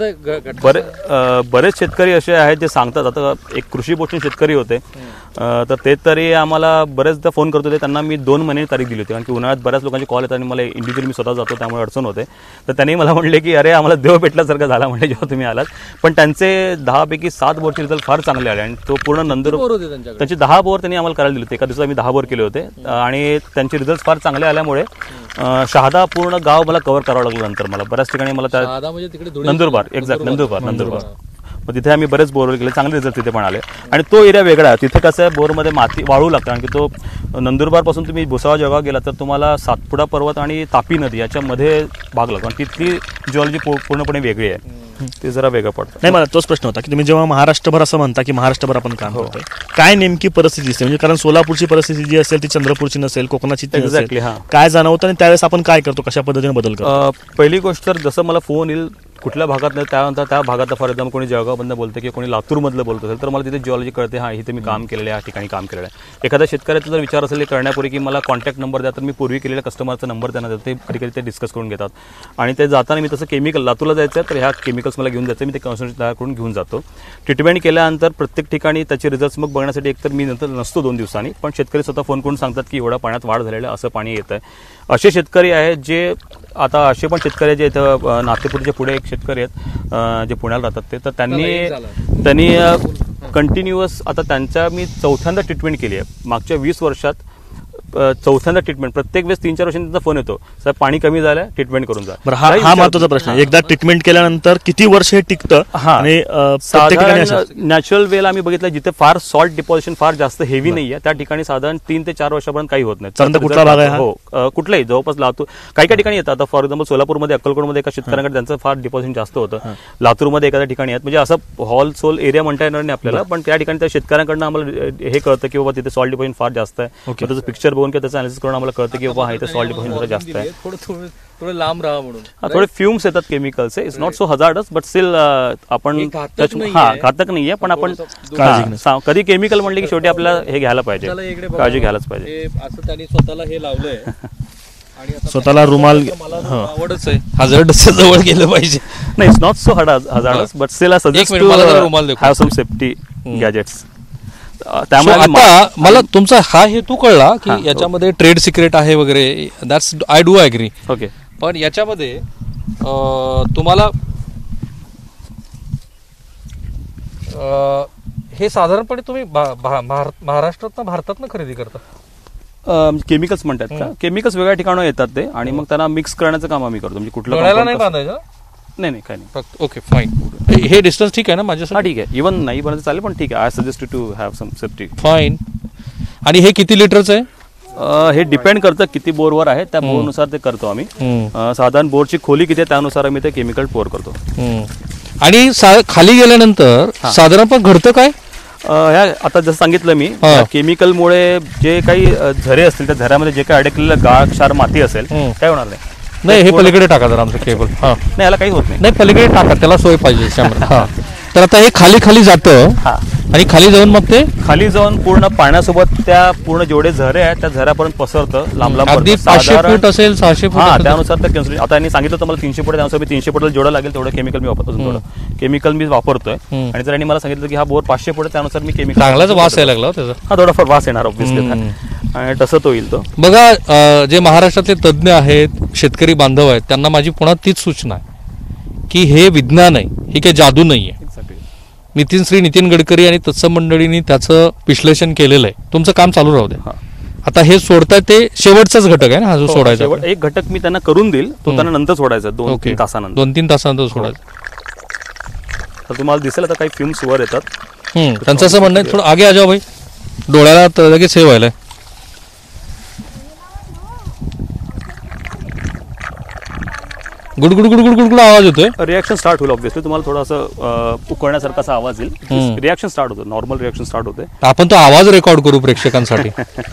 बरे बरेच शेतकरी असे आहेत जे सांगतात. आता एक कृषी पोषण शेतकरी होते तर ते तरी आम्हाला बरेचदा फोन करत होते. त्यांना मी दोन महिने तारीख दिली होती कारण की उन्हाळ्यात बऱ्याच लोकांचे कॉल येतात आणि मला इंडिव्हिज्युअली मी स्वतः जातो त्यामुळे अडचण होते. तर त्यांनी मला म्हणले की अरे आम्हाला देव भेटल्यासारखं झाला म्हणजे जेव्हा तुम्ही आलात. पण त्यांचे दहा पैकी सात बोरचे रिझल्ट फार चांगले आले आणि तो पूर्ण नंदुरबार त्यांचे दहा बोर त्यांनी आम्हाला करायला दिले होते. एका दिवसात आम्ही दहा बोर केले होते आणि त्यांचे रिझल्ट फार चांगले आल्यामुळे शहादा पूर्ण गाव मला कव्हर करावं लागलं. नंतर मला बऱ्याच ठिकाणी मला त्या नंदुरबार एक्झॅक्ट नंदुरबार नंदुरबार मग तिथे आम्ही बरेच बोर केले चांगले रिझल्ट तिथे पण आले. आणि तो एरिया वेगळा आहे. तिथे कसं आहे बोरमध्ये माती वाळू लागतं कारण की तो नंदुरबारपासून तुम्ही भुसावळ जळगाव गेला तर तुम्हाला सातपुडा पर्वत आणि तापी नदी याच्यामध्ये भाग लागतो आणि तिथली जिओलॉजी पूर्णपणे वेगळी आहे. ते जरा वेगळं पडतं. नाही मला तोच प्रश्न होता की तुम्ही जेव्हा महाराष्ट्रभर असं म्हणता की महाराष्ट्रभर आपण काम करतोय काय नेमकी परिस्थिती दिसते म्हणजे कारण सोलापूरची परिस्थिती जी असेल ती चंद्रपूरची नसेल कोकणाची एक्झॅक्टली हा काय जाणवतं आणि त्यावेळेस आपण काय करतो कशा पद्धतीने बदल करतो. पहिली गोष्ट तर जसं मला फोन येईल कुठल्या भागात नाही त्यानंतर त्या भागात फॉर एक्झाम्पल कोणी जळगावमधनं बोलते किंवा कोणी लातूरमधलं बोलत असेल तर मला तिथे जिओलॉजी कळते हा इथे मी काम केलेलं आहे या ठिकाणी काम केलेलं आहे. एखाद्या शेतकऱ्याचा जर विचार असेल करण्यापूर्वी की मला कॉन्टॅक्ट नंबर द्या तर मी पूर्वी केलेल्या कस्टमरचा नंबर त्यांना देतो. ते कधी कधी ते डिस्कस करून घेतात आणि ते जाताना मी तसं केमिकल लातूरला जायचं आहे तर ह्या केमिकल्स मला घेऊन जायचं मी ते कन्सल्ट तयार करून घेऊन जातो. ट्रीटमेंट केल्यानंतर प्रत्येक ठिकाणी त्याचे रिझल्ट्स मग बघण्यासाठी एकतर मी नंतर नसतो दोन दिवसांनी पण शेतकरी स्वतः फोन करून सांगतात की एवढ्या पाण्यात वाढ झालेलं असं पाणी येत आहे. असे शेतकरी आहेत जे आता असे पण शेतकरी जे इथं नागपूरच्या पुढे एक शेतकरी आहेत जे पुण्याला राहतात ते तर त्यांनी त्यांनी कंटिन्युअस आता त्यांच्या मी चौथ्यांदा ट्रीटमेंट केली आहे मागच्या वीस वर्षात. चौथ्यांदा ट्रीटमेंट प्रत्येक वेळेस तीन चार वर्षांनी त्यांचा फोन येतो सर पाणी कमी झालं ट्रीटमेंट करून जा. हा हा महत्वाचा प्रश्न आहे. एकदा ट्रीटमेंट केल्यानंतर किती वर्ष हे टिकतं. आणि नॅचरल वेला आम्ही बघितलं जिथे फार सॉल्ट डिपॉझिशन फार जास्त हेवी नाहीये त्या ठिकाणी साधारण तीन ते चार वर्षापर्यंत काही होत नाही. कुठला भाग आहे हो कुठलाही जवळपास लातूर काही काही ठिकाणी येतात. आता फॉर एक्झाम्पल सोलापूरमध्ये अक्कलकोटमध्ये एका शेतकऱ्यांकडे त्यांचं फार डिपॉझिशन जास्त होतं. लातूरमध्ये एखाद्या ठिकाणी आहेत म्हणजे असं हॉल सोल एरिया म्हणता येणार नाही आपल्याला पण त्या ठिकाणी त्या शेतकऱ्यांकडनं आम्हाला हे कळतं की बाबा तिथे सॉल्ट डिपॉझिशन फार जास्त आहे. त्याचं पिक्चर बघून किंवा त्याचं अनालिसिस करून आम्हाला कळतं की बाबा इथे सॉल्ट डिपॉझिशन जरा जास्त आहे. थोडं लांब राहा म्हणून थोडे फ्युम्स येतात केमिकलचे. It's not so hazardous but still आपण हा घातक नाहीये पण आपण कधी केमिकल म्हणले की शेवटी आपल्याला हे घ्यायला पाहिजे काळजी घ्यायलाच पाहिजे. असं त्यांनी स्वतःला हे लावलंय स्वतःला रुमाल आवडच आहे हजार्डसच्या जवळ गेलं पाहिजे. नाही it's not so hazardous but still I suggest to have some safety gadgets. त्यामुळे आता मला तुमचा हा हेतू कळला की याच्यामध्ये ट्रेड सिक्रेट आहे वगैरे that's I do agree. Okay पण याच्यामध्ये तुम्हाला हे साधारणपणे तुम्ही महाराष्ट्रातनं भारतातनं खरेदी करता केमिकल्स म्हणतात का केमिकल्स वेगळ्या ठिकाणून येतात ते आणि मग त्यांना मिक्स करण्याचं काम आम्ही करतो. म्हणजे कुठलं नाही बांधायचं नाही नाही काही नाही फक्त ओके फाईन. हे डिस्टन्स ठीक आहे ना माझ्यासाठी. ठीक आहे इव्हन नाही बनवायचं चालेल पण ठीक आहे I suggest to have some safety fine. आणि हे किती लिटरचं आहे हे डिपेंड करतं किती बोरवर आहे त्या बोरनुसार ते करतो आम्ही. साधारण बोरची खोली किती आहे त्यानुसार आम्ही ते केमिकल पोर करतो. आणि खाली गेल्यानंतर साधारण पण घडतं काय ह्या आता जसं सांगितलं मी केमिकलमुळे जे काही झरे असतील त्या झऱ्यामध्ये जे काही अडकलेलं गाळ क्षार माती असेल काय होणार नाही नाही, हे पलीकडे टाका जरा आमचं केबल. हा नाही याला काही होत नाही. नाही, पलीकडे टाका, त्याला सोय पाहिजे शंभर. हा तर आता हे खाली खाली जातं हा आणि खाली जाऊन मग ते खाली जाऊन पूर्ण पाण्यासोबत त्या पूर्ण जेवढे झरे आहेत त्या झऱ्यापर्यंत पसरतं लांब लांब अगदी पडतं. पाचशे साधारण- फूट असेल, सहाशे फूट हा असेल. त्यानुसार तर कन्स्ट्रक्शन आता यांनी सांगितलं होतं मला तीनशे फूट, त्यानुसार मी तीनशे फुटाला जेवढं लागेल तेवढं केमिकल मी वापरतो. थोडं केमिकल मी वापरतोय. हम्म. आणि जर यांनी मला सांगितलं की हा बोर पाचशे फूट आहे, त्यानुसार मी केमिकल चांगलाच वास यायला लागला हो त्याचा. हा थोडाफार वास येणार ऑब्व्हियसली आणि तसं तो येईल तो. बघा, अ, जे महाराष्ट्रातले तज्ज्ञ आहेत, शेतकरी बांधव आहेत, त्यांना माझी पुन्हा तीच सूचना आहे की हे विज्ञान आहे, ही काही जादू नाही आहे. नितीन श्री नितीन गडकरी आणि तत्सम मंडळींनी त्याचं विश्लेषण केलेलं आहे. तुमचं काम चालू राहू द्या. आता हे सोडताय ते शेवटचाच घटक आहे ना हा जो हो, सोडायचा. शेवट एक घटक मी त्यांना करून देईल, तो त्यांना नंतर सोडायचा दोन तीन तासानंतर. दोन तीन तासानंतर सोडायचं. तर तुम्हाला दिसेल आता काही फ्युम्स वर येतात. हम्म, त्यांचं असं म्हणणं आहे थोडं आगे आ जाओ भाई, डोळ्याला तर लगेच हे व्हायलाय. गुडगुड गुडगुड गुडगुड आवाज येतोय. रिॲक्शन स्टार्ट होईल ऑब्व्हियसली. तुम्हाला थोडासा उकळण्यासारखा असा आवाज येईल. रिॲक्शन स्टार्ट होतं, नॉर्मल रिॲक्शन स्टार्ट होते. आपण तो आवाज रेकॉर्ड करू प्रेक्षकांसाठी.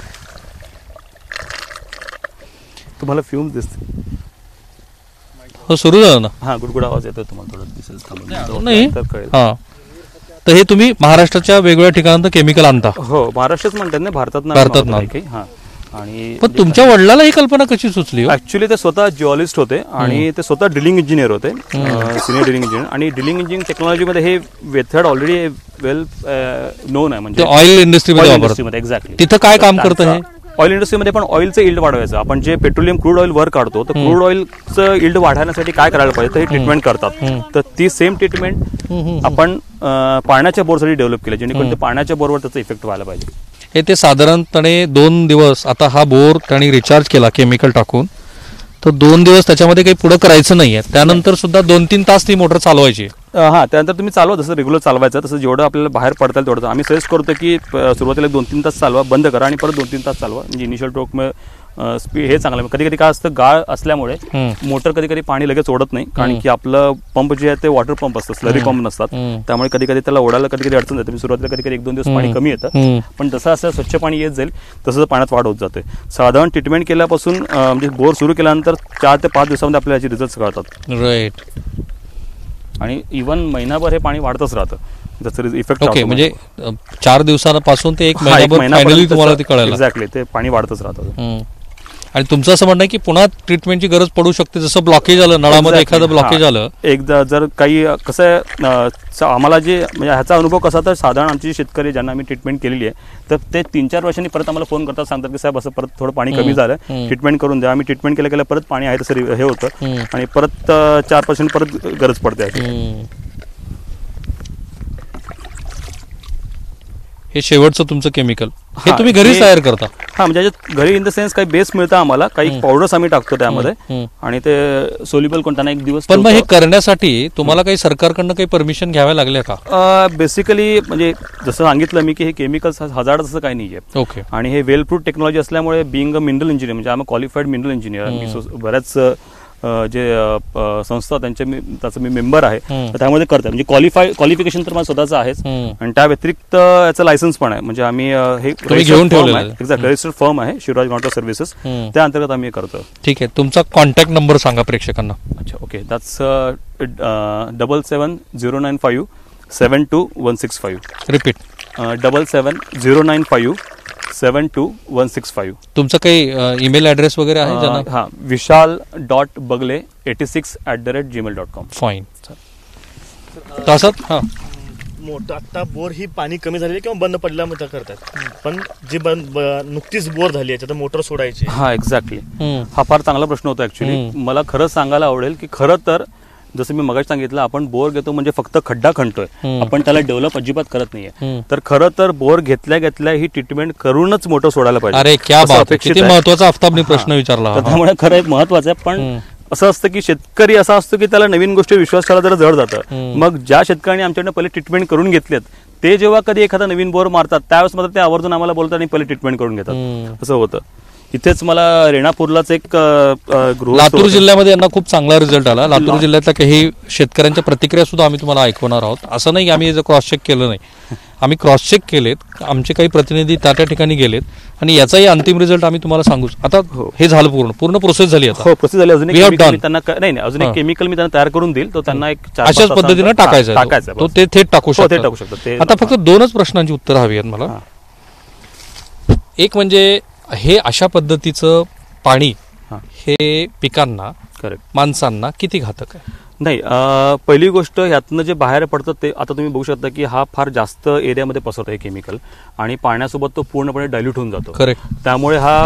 तुम्हाला फ्युम्स दिसतील. हो, सुरू झालं ना. हा गुडगुड आवाज येतोय तुम्हाला, थोडं दिसेल थांबून. नाही तर कळेल. हा, तर हे तुम्ही महाराष्ट्राच्या वेगवेगळ्या ठिकाणांत केमिकल आणता. हो भारतातच म्हणतात ना, भारतात भारतात ना. हा आणि पण तुमच्या वडिलाला ही कल्पना कशी सुचली हो? ऍक्च्युली ते स्वतः जिओलिस्ट होते आणि ते स्वतः ड्रिलिंग इंजिनियर होते, सिनियर ड्रिलिंग इंजिनियर. आणि ड्रिलिंग इंजिनिअरिंग टेक्नॉलॉजीमध्ये हे मेथड ऑलरेडी वेल नोन आहे. म्हणजे ऑइल इंडस्ट्रीमध्ये वापरतात. इंडस्ट्रीमध्ये एक्झॅक्टली. तिथं काय काम करतं हे? ऑइल इंडस्ट्रीमध्ये पण ऑइलचं इल्ड वाढवायचं. आपण जे पेट्रोलियम क्रूड ऑइल वर काढतो, तर क्रूड ऑइलचं इल्ड वाढवण्यासाठी काय करायला पाहिजे, तर हे ट्रीटमेंट करतात. तर ती सेम ट्रीटमेंट आपण अं, पाण्याच्या बोरसाठी डेव्हलप केलं, जेणेकरून ते पाण्याच्या बोरवर त्याचा इफेक्ट व्हायला पाहिजे. हे ते साधारणपणे दोन दिवस आता हा बोर त्यांनी रिचार्ज केला केमिकल टाकून, तर दोन दिवस त्याच्यामध्ये काही पुढे करायचं नाहीये. त्यानंतर सुद्धा दोन तीन तास ती मोटर चालवायची. हा त्यानंतर तुम्ही चालवा, जसं रेग्युलर चालवायचं तसं जेवढं आपल्याला बाहेर पडता येईल तेवढं. आम्ही सजेस्ट करतो की प- सुरुवातीला दोन तीन तास चालवा, बंद करा आणि परत दोन तीन तास चालवा. म्हणजे इनिशियल टोक स्पीड हे चांगलं. कधी कधी काय असतं, गाळ असल्यामुळे मोटर कधी कधी पाणी लगेच ओढत नाही, कारण की आपलं पंप जे आहे ते वॉटर पंप असतं, स्लरी पंप नसतात. त्यामुळे कधी कधी त्याला ओढायला कधी कधी अडचण जाते. सुरुवातीला कधी कधी एक दोन दिवस पाणी कमी येतं, पण जसं असं स्वच्छ पाणी येत जाईल तसं पाण्यात वाढ होत जाते. साधारण ट्रीटमेंट केल्यापासून अं, म्हणजे बोर सुरू केल्यानंतर चार ते पाच दिवसामध्ये आपल्याला याचे रिझल्ट कळतात. राईट. आणि इव्हन महिनाभर हे पाणी वाढतच राहतं, जसं इफेक्ट. ओके, म्हणजे अ, चार दिवसापासून ते एक महिनाभर फायनली तुम्हाला ते कळायला. एक्झॅक्टली, ते पाणी वाढतच राहतं. हम्म. आणि तुमचं असं म्हणणं आहे की पुन्हा ट्रीटमेंटची गरज पडू शकते, जसं ब्लॉकेज आलं नळामध्ये, एखादं ब्लॉकेज आलं. एकदा जर काही कसं आहे, अं, स- आम्हाला जे म्हणजे ह्याचा अनुभव कसा, तर साधारण आमचे शेतकरी ज्यांना आम्ही ट्रीटमेंट केलेली आहे, तर ते तीन चार वर्षांनी परत आम्हाला फोन करतात, सांगतात की साहेब असं परत थोडं पाणी कमी झालं, ट्रीटमेंट करून द्या. आम्ही ट्रीटमेंट केलं केलं परत पाणी आहे तसं रि- हे होतं आणि परत अं, चार पर्सेंट परत गरज पडते याची. हम्म. हे शेवटचं तुमचं केमिकल हे हा, तुम्ही घरीच हे- तयार करता? हा, म्हणजे याच्यात घरी इन द सेन्स काही बेस मिळतं आम्हाला, काही पावडर्स आम्ही टाकतो त्यामध्ये आणि ते सोल्युबल कोणताना एक दिवस. पण मग हे करण्यासाठी तुम्हाला काही सरकारकडनं काही परमिशन घ्याव्या लागल्या का? बेसिकली म्हणजे जसं सांगितलं मी की हे केमिकल्स हजार्ड असं काही नाही आहे. ओके. आणि हे वेल प्रूफ टेक्नॉलॉजी असल्यामुळे बिंग अ मिनरल इंजिनियर, म्हणजे आम्ही क्वालिफाईड मिनरल इंजिनियर, बऱ्याच अ, जे अ, अ, संस्था त्यांच्या मी त्याचं मी मेंबर आहे, तर त्यामध्ये करतात. म्हणजे क्वालिफाय क्वालिफिकेशन तर माझं स्वतःचं आहेच आणि त्या व्यतिरिक्त याचं लायसन्स पण आहे. म्हणजे आम्ही अ, हे घेऊन ठेवलेलं आहे. एक्झॅक्ट रजिस्टर्ड फर्म आहे शिवराज वॉटर सर्व्हिसेस, त्या अंतर्गत आम्ही करतो. ठीक आहे, तुमचा कॉन्टॅक्ट नंबर सांगा प्रेक्षकांना. अच्छा, okay, that's double seven zero nine five seven two one six five. Repeat. Double seven zero nine five seven two one six five. तुमचं काही ईमेल ॲड्रेस वगैरे आहे ज्यांना? हा, Vishal dot Bagle eighty six at the rate Gmail dot com. Fine. तसंच हां मोठं आता बोर ही पाणी कमी झालेली किंवा बंद पडल्यामुळे करतात, पण जी बंद ब- नुकतीच बोर झाली आहे मोटर सोडायची. हा एक्झॅक्टली, हा फार चांगला प्रश्न होता ऍक्च्युली. मला खरंच सांगायला आवडेल की खरं तर जसं मी मगाशी सांगितलं, आपण बोर घेतो म्हणजे फक्त खड्डा खणतोय, आपण त्याला डेव्हलप अजिबात करत नाहीये. तर खरं तर बोर घेतल्या घेतल्या ही ट्रीटमेंट करूनच मोटर सोडायला पाहिजे. अरे क्या असं बात, अपेक्षित किती आहे. महत्वाचा आफ्ताबनी प्रश्न विचारला. तर त्यामुळे खरं एक महत्वाचं आहे. पण असं असतं की शेतकरी असा असतो की त्याला नवीन गोष्टी विश्वास करायला जरा जड जातं. मग ज्या शेतकऱ्यांनी आमच्याकडे पहिले ट्रीटमेंट करून घेतलेत, ते जेव्हा कधी एखादा नवीन बोर मारतात त्यावेळेस मात्र ते आवर्जून आम्हाला बोलतात आणि पहिले ट्रीटमेंट करून घेतात. असं होतं. इथेच मला रेणापूरलाच एक गृह लातूर जिल्ह्यामध्ये यांना खूप चांगला रिझल्ट आला. लातूर जिल्ह्यातल्या काही शेतकऱ्यांच्या प्रतिक्रिया सुद्धा आम्ही तुम्हाला ऐकवणार आहोत. असं नाही की आम्ही क्रॉस चेक केलं नाही, आम्ही क्रॉस चेक केलेत, आमचे काही प्रतिनिधी त्या त्या ठिकाणी गेलेत आणि याचाही अंतिम रिझल्ट आम्ही तुम्हाला सांगू. आता हे झालं, पूर्ण पूर्ण प्रोसेस झाली आता. हो, प्रोसेस झाली. अजून एक We have chemical done. मी त्यांना क- नाही नाही अजून एक केमिकल मी त्यांना तयार करून देईल, तो त्यांना एक चार- अशाच पाच पद्धतीनं तासानंतर टाकायचा आहे तो. टाकायचा आहे तो बस. ते थेट टाकू हो, ते शकतो. टाकू शकतो ते. आता फक्त दोनच प्रश्नांची उत्तरं हवी आहेत मला. हा. एक म्हणजे हे अशा पद्धतीचं पाणी हा. हे पिकांना, करेक्ट. माणसांना किती घातक आहे? नाही, अं, पहिली गोष्ट ह्यातनं जे बाहेर पडतं ते आता तुम्ही बघू शकता की हा फार जास्त एरियामध्ये पसरतो हे केमिकल आणि पाण्यासोबत तो पूर्णपणे डायल्यूट होऊन जातो. करेक्ट. त्यामुळे हा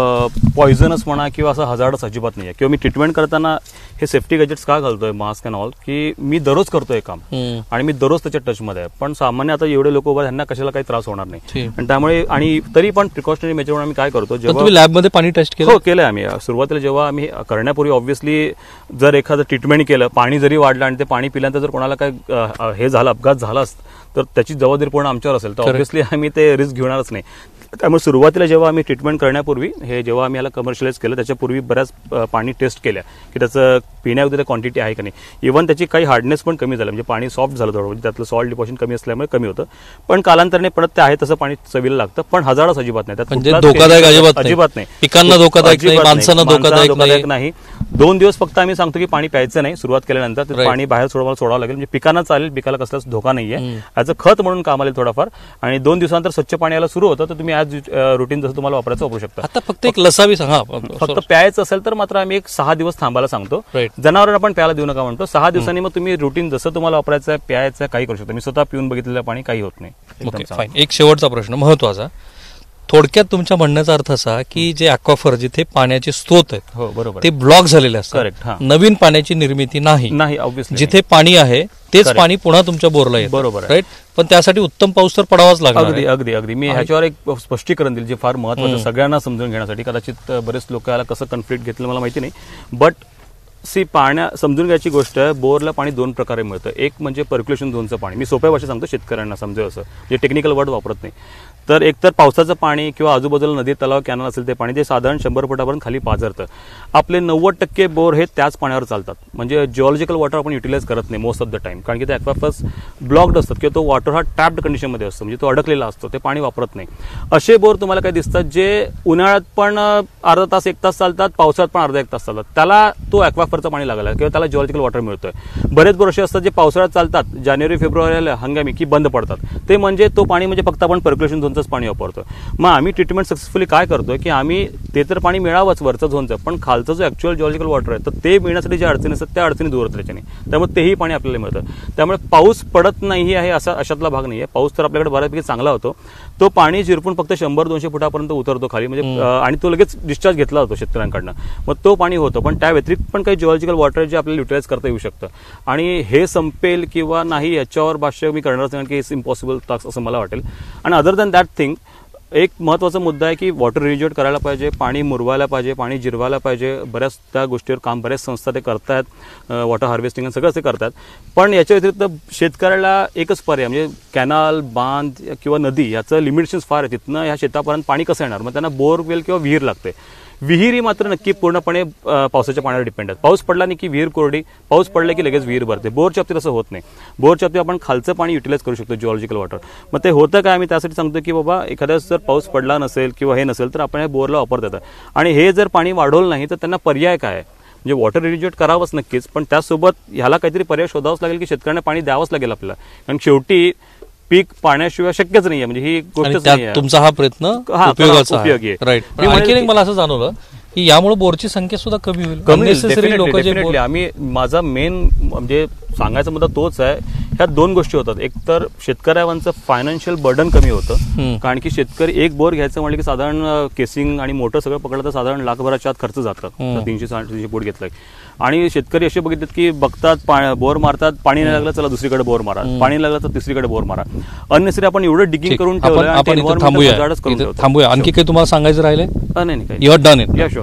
पॉइझनस म्हणा किंवा असं हजार्डस अजिबात नाही आहे. किंवा मी ट्रीटमेंट करताना हे सेफ्टी गॅजेट्स का घालतोय, मास्क अँड ऑल, की मी दररोज करतोय काम हम्म. आणि मी दररोज त्याच्या टचमध्ये आहे. पण सामान्य आता एवढे लोक उभा त्यांना कशाला काही त्रास होणार नाही. ठीक. आणि त्यामुळे आणि तरी पण प्रिकॉशनरी मेजर म्हणून आम्ही काय करतो, पण जेव्हा तुम्ही लॅबमध्ये पाणी टेस्ट केलं? हो केलंय आम्ही. सुरुवातीला जेव्हा आम्ही करण्यापूर्वी ऑब्व्हियसली जर एखादं ट्रीटमेंट केलं, पाणी जरी वाढलं आणि ते पाणी पिल्यानंतर जर कोणाला काय अ, हे झालं, अपघात झालाच, तर त्याची जबाबदारी पूर्ण आमच्यावर असेल. तर Correct. ऑब्व्हियसली आम्ही ते रिस्क घेणारच नाही. त्यामुळे सुरुवातीला जेव्हा आम्ही ट्रीटमेंट करण्यापूर्वी हे जेव्हा आम्ही याला कमर्शियलाइज केलं त्याच्यापूर्वी बऱ्याच अ, पाणी टेस्ट केल्या की त्याचं पिण्यायोग्य क्वांटिटी आहे का नाही. इव्हन त्याची काही हार्डनेस पण कमी झालं, म्हणजे पाणी सॉफ्ट झालं थोडं, म्हणजे त्यातलं सॉल्ट डिपॉझिशन कमी असल्यामुळे कमी होतं. पण कालांतराने परत ते आहे तसं पाणी चवीला लागतं, पण हजारच अजिबात नाही. त्यात म्हणजे कुठलाच धोकादायक chemical अजिबात नाही. अजिबात नाही. पिकांना धोकादायक नाही, अजिबात माणसांना धोकादायक नाही. दोन दिवस फक्त आम्ही सांगतो की पाणी प्यायचं नाही सुरुवात केल्यानंतर, ते Right. पाणी बाहेर सोडवायला सोडावं लागेल. म्हणजे पिकांना चालेल, पिकाला कसलाच धोका नाहीये. हम्म. ॲज अ खत म्हणून कामाला येईल थोडाफार. आणि दोन दिवसानंतर स्वच्छ पाणी यायला सुरू होतं, तर तुम्ही आज रुटीन जसं तुम्हाला वापरायचं वापरू शकता. आता फक्त एक लसावी सांगा. फक्त प्यायचं असेल तर मात्र आम्ही एक सहा दिवस थांबायला सांगतो. Right. जनावरांना पण प्यायला देऊ नका म्हणतो. सहा दिवसांनी मग तुम्ही रुटीन जसं तुम्हाला वापरायचं आहे, प्यायचं आहे, काही करू शकता. मी स्वतः पिऊन बघितलेलं पाणी काही होत नाही. एकदम ओके, चांगलं. फाईन. एक शेवटचा प्रश्न महत्वाचा. थोडक्यात तुमच्या म्हणण्याचा अर्थ असा की जे ॲक्वाफर, जिथे पाण्याचे स्रोत आहेत हो बरोबर ते ब्लॉक झालेले असतात. Correct, हा. नवीन पाण्याची निर्मिती नाही. नाही ऑब्व्हियसली. जिथे पाणी आहे तेच Correct. पाणी पुन्हा तुमच्या बोरला येतं. बरोबर आहे. राईट. पण त्यासाठी उत्तम पाऊस तर पडावाच लागणार अगदी आहे. अगदी अगदी मी ह्याच्यावर एक स्पष्टीकरण दिलं जे फार महत्वाचं आहे सगळ्यांना समजून घेण्यासाठी. कदाचित बरेच लोक याला कसं कन्फ्लिक्ट घेतलं मला माहिती नाही, बट सी पाण्या समजून घ्यायची गोष्ट आहे. बोरला पाणी दोन प्रकारे मिळतं. एक म्हणजे पर्क्युलेशन झोनचं पाणी, मी सोप्या भाषेत सांगतो शेतकऱ्यांना समजेल असं, जे टेक्निकल वर्ड वापरत नाही. तर एकतर पावसाचं पाणी किंवा आजूबाजूला नदी, तलाव, कॅनल असेल ते पाणी जे साधारण शंभर फुटापर्यंत खाली पाझरतं. आपले नव्वद टक्के बोर हे त्याच पाण्यावर चालतात. म्हणजे जिओलॉजिकल वॉटर आपण युटिलाइज करत नाही मोस्ट ऑफ द टाइम, कारण की ते ॲक्वाफर्स ब्लॉक्ड असतात किंवा तो वॉटर हा ट्रॅप्ड कंडिशनमध्ये असतो, म्हणजे तो अडकलेला असतो, ते पाणी वापरत नाही. असे बोर तुम्हाला काय दिसतात जे उन्हाळ्यात पण अर्धा तास एक तास चालतात, पावसाळ्यात पण अर्धा एक तास चालतात. त्याला तो ॲक्वाफरचं पाणी लागलं किंवा त्याला जिओलॉजिकल वॉटर मिळतोय. बरेच बोर असे असतात जे पावसाळ्यात चालतात, जानेवारी फेब्रुवारीला हंगामी की बंद पडतात. ते म्हणजे तो पाणी म्हणजे फक्त आपण पर्क्युलेशन झोनचंच पाणी वापरतो. मग आम्ही ट्रीटमेंट सक्सेसफुली काय करतोय की आम्ही ते तर पाणी मिळावंच वरचं झोनचं, पण खालचं जो ऍक्च्युअल जिओलॉजिकल वॉटर आहे तर ते मिळण्यासाठी ज्या अडचणी असतात त्या अडचणी दूर होतात त्याच्याने. त्यामुळे तेही पाणी आपल्याला मिळतं. त्यामुळे पाऊस पडत नाही आहे असा अशातला भाग नाही आहे. पाऊस तर आपल्याकडे बऱ्यापैकी चांगला होतो. तो पाणी झिरपून फक्त शंभर दोनशे फुटापर्यंत उतरतो खाली, म्हणजे आणि तो लगेच डिस्चार्ज घेतला जातो शेतकऱ्यांकडनं. मग तो पाणी होतो, पण त्या व्यतिरिक्त पण काही जिओलॉजिकल वॉटर जे आपल्याला युटिलाइज करता येऊ शकतं. आणि हे संपेल किंवा नाही याच्यावर भाष्य मी करणारच नाही, की इट्स इम्पॉसिबल टास्क असं मला वाटेल. आणि अदर दॅन दॅट थिंग एक महत्त्वाचा मुद्दा आहे की वॉटर रिज्युएट करायला पाहिजे, पाणी मुरवायला पाहिजे, पाणी जिरवायला पाहिजे. बऱ्याच त्या गोष्टीवर काम बऱ्याच संस्था ते करतायत, वॉटर हार्वेस्टिंग सगळं ते करतात. पण याच्या व्यतिरिक्त शेतकऱ्याला एकच पर्याय म्हणजे कॅनल, बांध किंवा नदी याचं लिमिटेशन्स फार आहे. तिथनं ह्या शेतापर्यंत पाणी कसं येणार, मग त्यांना बोरवेल किंवा विहीर लागते. विहिरी मात्र नक्की पूर्णपणे पावसाच्या पाण्यावर डिपेंड आहेत. पाऊस पडला नाही की विहीर कोरडी, पाऊस पडला की लगेच विहीर भरते. बोरच्या बाबतीत असं होत नाही. बोरच्या बाबतीत आपण खालचं पाणी युटिलाइज करू शकतो जिओलॉजिकल वॉटर. मग ते होतं काय, आम्ही त्यासाठी सांगतो की बाबा एखाद्या जर पाऊस पडला नसेल किंवा हे नसेल तर आपण या बोरला वापरता येतं. आणि हे जर पाणी वाढवलं नाही तर त्यांना पर्याय काय आहे, म्हणजे वॉटर रिज्युएट करावंच नक्कीच, पण त्यासोबत ह्याला काहीतरी पर्याय शोधावंच लागेल की शेतकऱ्यांना पाणी द्यावंच लागेल आपल्याला. कारण शेवटी पीक पाण्याशिवाय शक्यच नाहीये, म्हणजे ही गोष्ट तुमचा हा प्रयत्न हा, उपयोगाचा उपयोगी आहे. राईट. मी आणखी म्हणेल एक मला असं जाणवलं की यामुळे बोरची संख्या सुद्धा कमी होईल. Unnecessary लोक जे बोर- आम्ही माझा मेन म्हणजे सांगायचा मुद्दा तोच आहे. ह्या दोन गोष्टी होतात. एक तर शेतकऱ्यांचं फायनान्शियल बर्डन कमी होतं, कारण की शेतकरी एक बोर घ्यायचं म्हणलं की साधारण केसिंग आणि मोटर सगळं पकडलं तर साधारण लाखभराच्या आत खर्च जातात. तीनशे साडेतीनशे बोट घेतलं आणि शेतकरी असे बघितलेत की बघतात बोर मारतात, पाणी नाही लागलं चला दुसरीकडे बोर मारा, पाणी लागलं तर तिसरीकडे बोर मारा. अननेसरी आपण एवढं डिगिंग करून आपण ठेवलं आपण इथं थांबूया थांबूया आणखी काही तुम्हाला सांगायचं राहिले? नाही यू आर डन इट. या शो.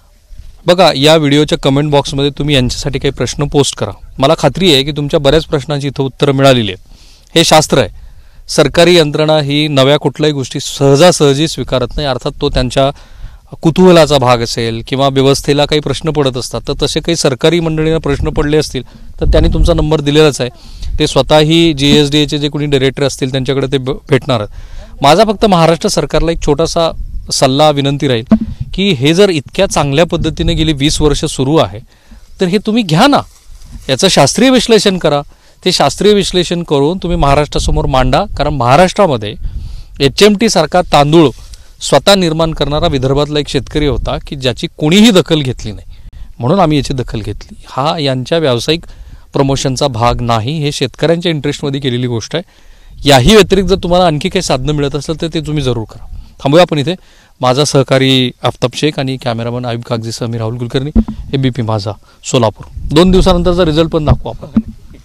बघा, या व्हिडिओच्या कमेंट बॉक्समध्ये तुम्ही यांच्यासाठी काही प्रश्न पोस्ट करा. मला खात्री आहे की तुमच्या बऱ्याच प्रश्नांची इथं उत्तरं मिळालेली आहेत. हे शास्त्र आहे. सरकारी यंत्रणा ही नव्या कुठल्याही गोष्टी सहजासहजी स्वीकारत नाही. अर्थात तो त्यांच्या कुतूहलाचा भाग असेल किंवा व्यवस्थेला काही प्रश्न पडत असतात, तर तसे काही सरकारी मंडळींना प्रश्न पडले असतील तर त्यांनी तुमचा नंबर दिलेलाच आहे. ते स्वतःही जी एस डी एचे जे कोणी डायरेक्टर असतील त्यांच्याकडे ते भेटणार आहेत. माझा फक्त महाराष्ट्र सरकारला एक छोटासा सल्ला विनंती राहील की हे जर इतक्या चांगल्या पद्धतीने गेली वीस वर्ष सुरू आहे तर हे तुम्ही घ्या ना, याचं शास्त्रीय विश्लेषण करा. ते शास्त्रीय विश्लेषण करून तुम्ही महाराष्ट्रासमोर मांडा. कारण महाराष्ट्रामध्ये एच एम टी सारखा तांदूळ स्वतः निर्माण करणारा विदर्भातला एक शेतकरी होता की ज्याची कोणीही दखल घेतली नाही, म्हणून आम्ही याची दखल घेतली. हा यांच्या व्यावसायिक प्रमोशनचा भाग नाही, हे शेतकऱ्यांच्या इंटरेस्टमध्ये केलेली गोष्ट आहे. याही व्यतिरिक्त जर तुम्हाला आणखी काही साधनं मिळत असेल तर ते तुम्ही जरूर करा. थांबूया आपण इथे. माझा सहकारी आफताब शेख आणि कॅमेरामन आयुब कागजीसह मी राहुल कुलकर्णी, एबीपी माझा, सोलापूर. दोन दिवसानंतरचा रिझल्ट पण दाखवू आपण.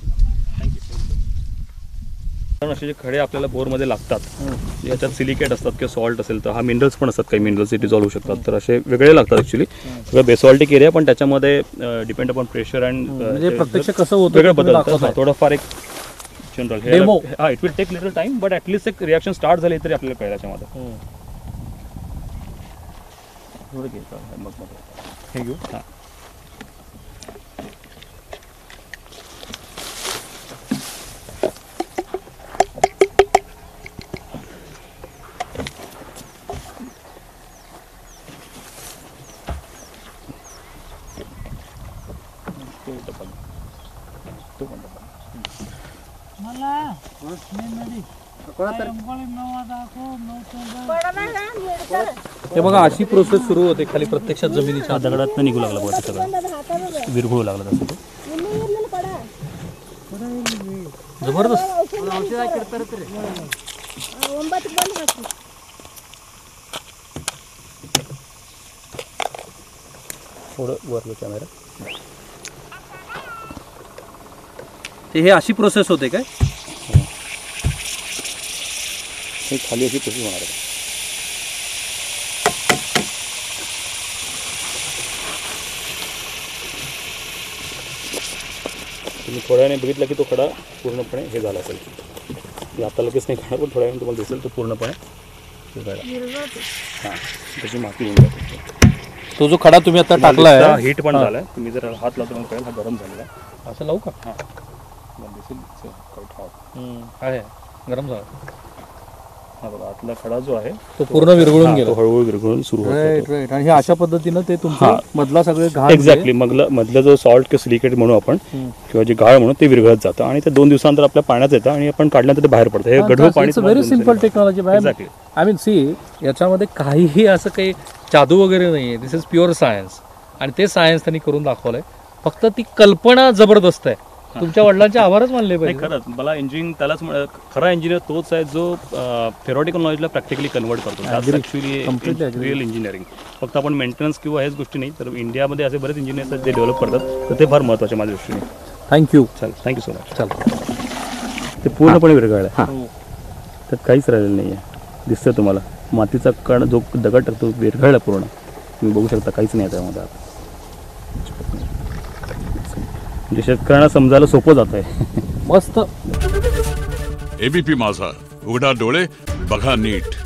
असे जे खडे आपल्याला बोरमध्ये लागतात, याच्यात सिलिकेट असतात किंवा सॉल्ट असेल तर हा मिनरल्स पण असतात, काही मिनरल्स डिझॉल्व होऊ शकतात, तर असे वेगळे लागतात ॲक्च्युली. सगळं बेसॉल्टिक एरिया, पण त्याच्यामध्ये डिपेंड अपॉन प्रेशर अँड म्हणजे प्रत्यक्ष कसं होतं वेगळं बदलतं. थोडंफार एक जनरल हा it will take little time, but at least एक रिॲक्शन स्टार्ट झाली तरी आपल्याला कळेल याच्यामध्ये. हे घेऊ. हां हे बघा अशी प्रोसेस सुरू होते खाली प्रत्यक्षात जमिनीच्या दगडात निघू लागला बघा, सगळं विरघळू लागला तसं तो. जबरदस्त. थोडं वरलं कॅमेरा. ते हे अशी प्रोसेस होते काय? हे खाली अशी प्रोसेस होणार आहे. तुम्ही थोड्या वेळाने बघितलं की तो खडा पूर्णपणे हे झाला असेल. आता लगेच नाही खाणार, पण थोड्या वेळाने तुम्हाला दिसेल तो पूर्णपणे हां त्याची माती होऊन जाते. तो जो खडा तुम्ही आता टाकलाय हीट पण झाला आहे. तुम्ही जर हात लावतो मग कळेल हा गरम झालेला आहे. असं लावू का? हां दिसेल आहे गरम झाला. हा बघा आतला खडा जो आहे तो पूर्ण विरघळून गेला. तो हळूहळू विरघळून सुरू राईट राईट. आणि हे अशा पद्धतीनं ते तुमचा मधला सगळे घाण एक्झॅक्टली मधलं मधलं जो सॉल्ट किंवा सिलिकेट म्हणू आपण किंवा जे गाळ म्हणून ते विरघळत जातं आणि ते दोन दिवसानंतर आपल्या पाण्यात येतं आणि आपण काढल्यानंतर ते बाहेर पडतं. हे गढूळ पाणी. Very simple technology. I mean see याच्यामध्ये काहीही असं काही जादू वगैरे नाही आहे. दिस इज प्युअर सायन्स आणि ते सायन्स त्यांनी करून दाखवलंय. फक्त ती कल्पना जबरदस्त आहे. तुमच्या वडिलांचे आभारच मानले पाहिजे. खरंच मला इंजिनिअरिंग त्यालाच खरा इंजिनियर तोच आहे जो थेरॉटिकल नॉलेजला प्रॅक्टिकली कन्वर्ट करतो. Actually real engineering. फक्त आपण मेंटेनन्स किंवा हेच गोष्टी नाही, तर इंडियामध्ये असे बरेच इंजिनियर्स आहेत जे डेव्हलप करतात, तर ते फार महत्त्वाचे माझ्या दृष्टीने. थँक्यू. चालेल, थँक्यू सो मच. चालेल. ते पूर्णपणे विरघळलं आहे, त्यात काहीच राहिलेलं नाही आहे. दिसतं तुम्हाला मातीचा कण जो दगड टाकतो विरघळला पूर्ण. तुम्ही बघू शकता काहीच नाही त्यामध्ये. म्हणजे शेतकऱ्यांना समजायला सोपं जात आहे. मस्त. एबीपी माझा, उघडा डोळे बघा नीट.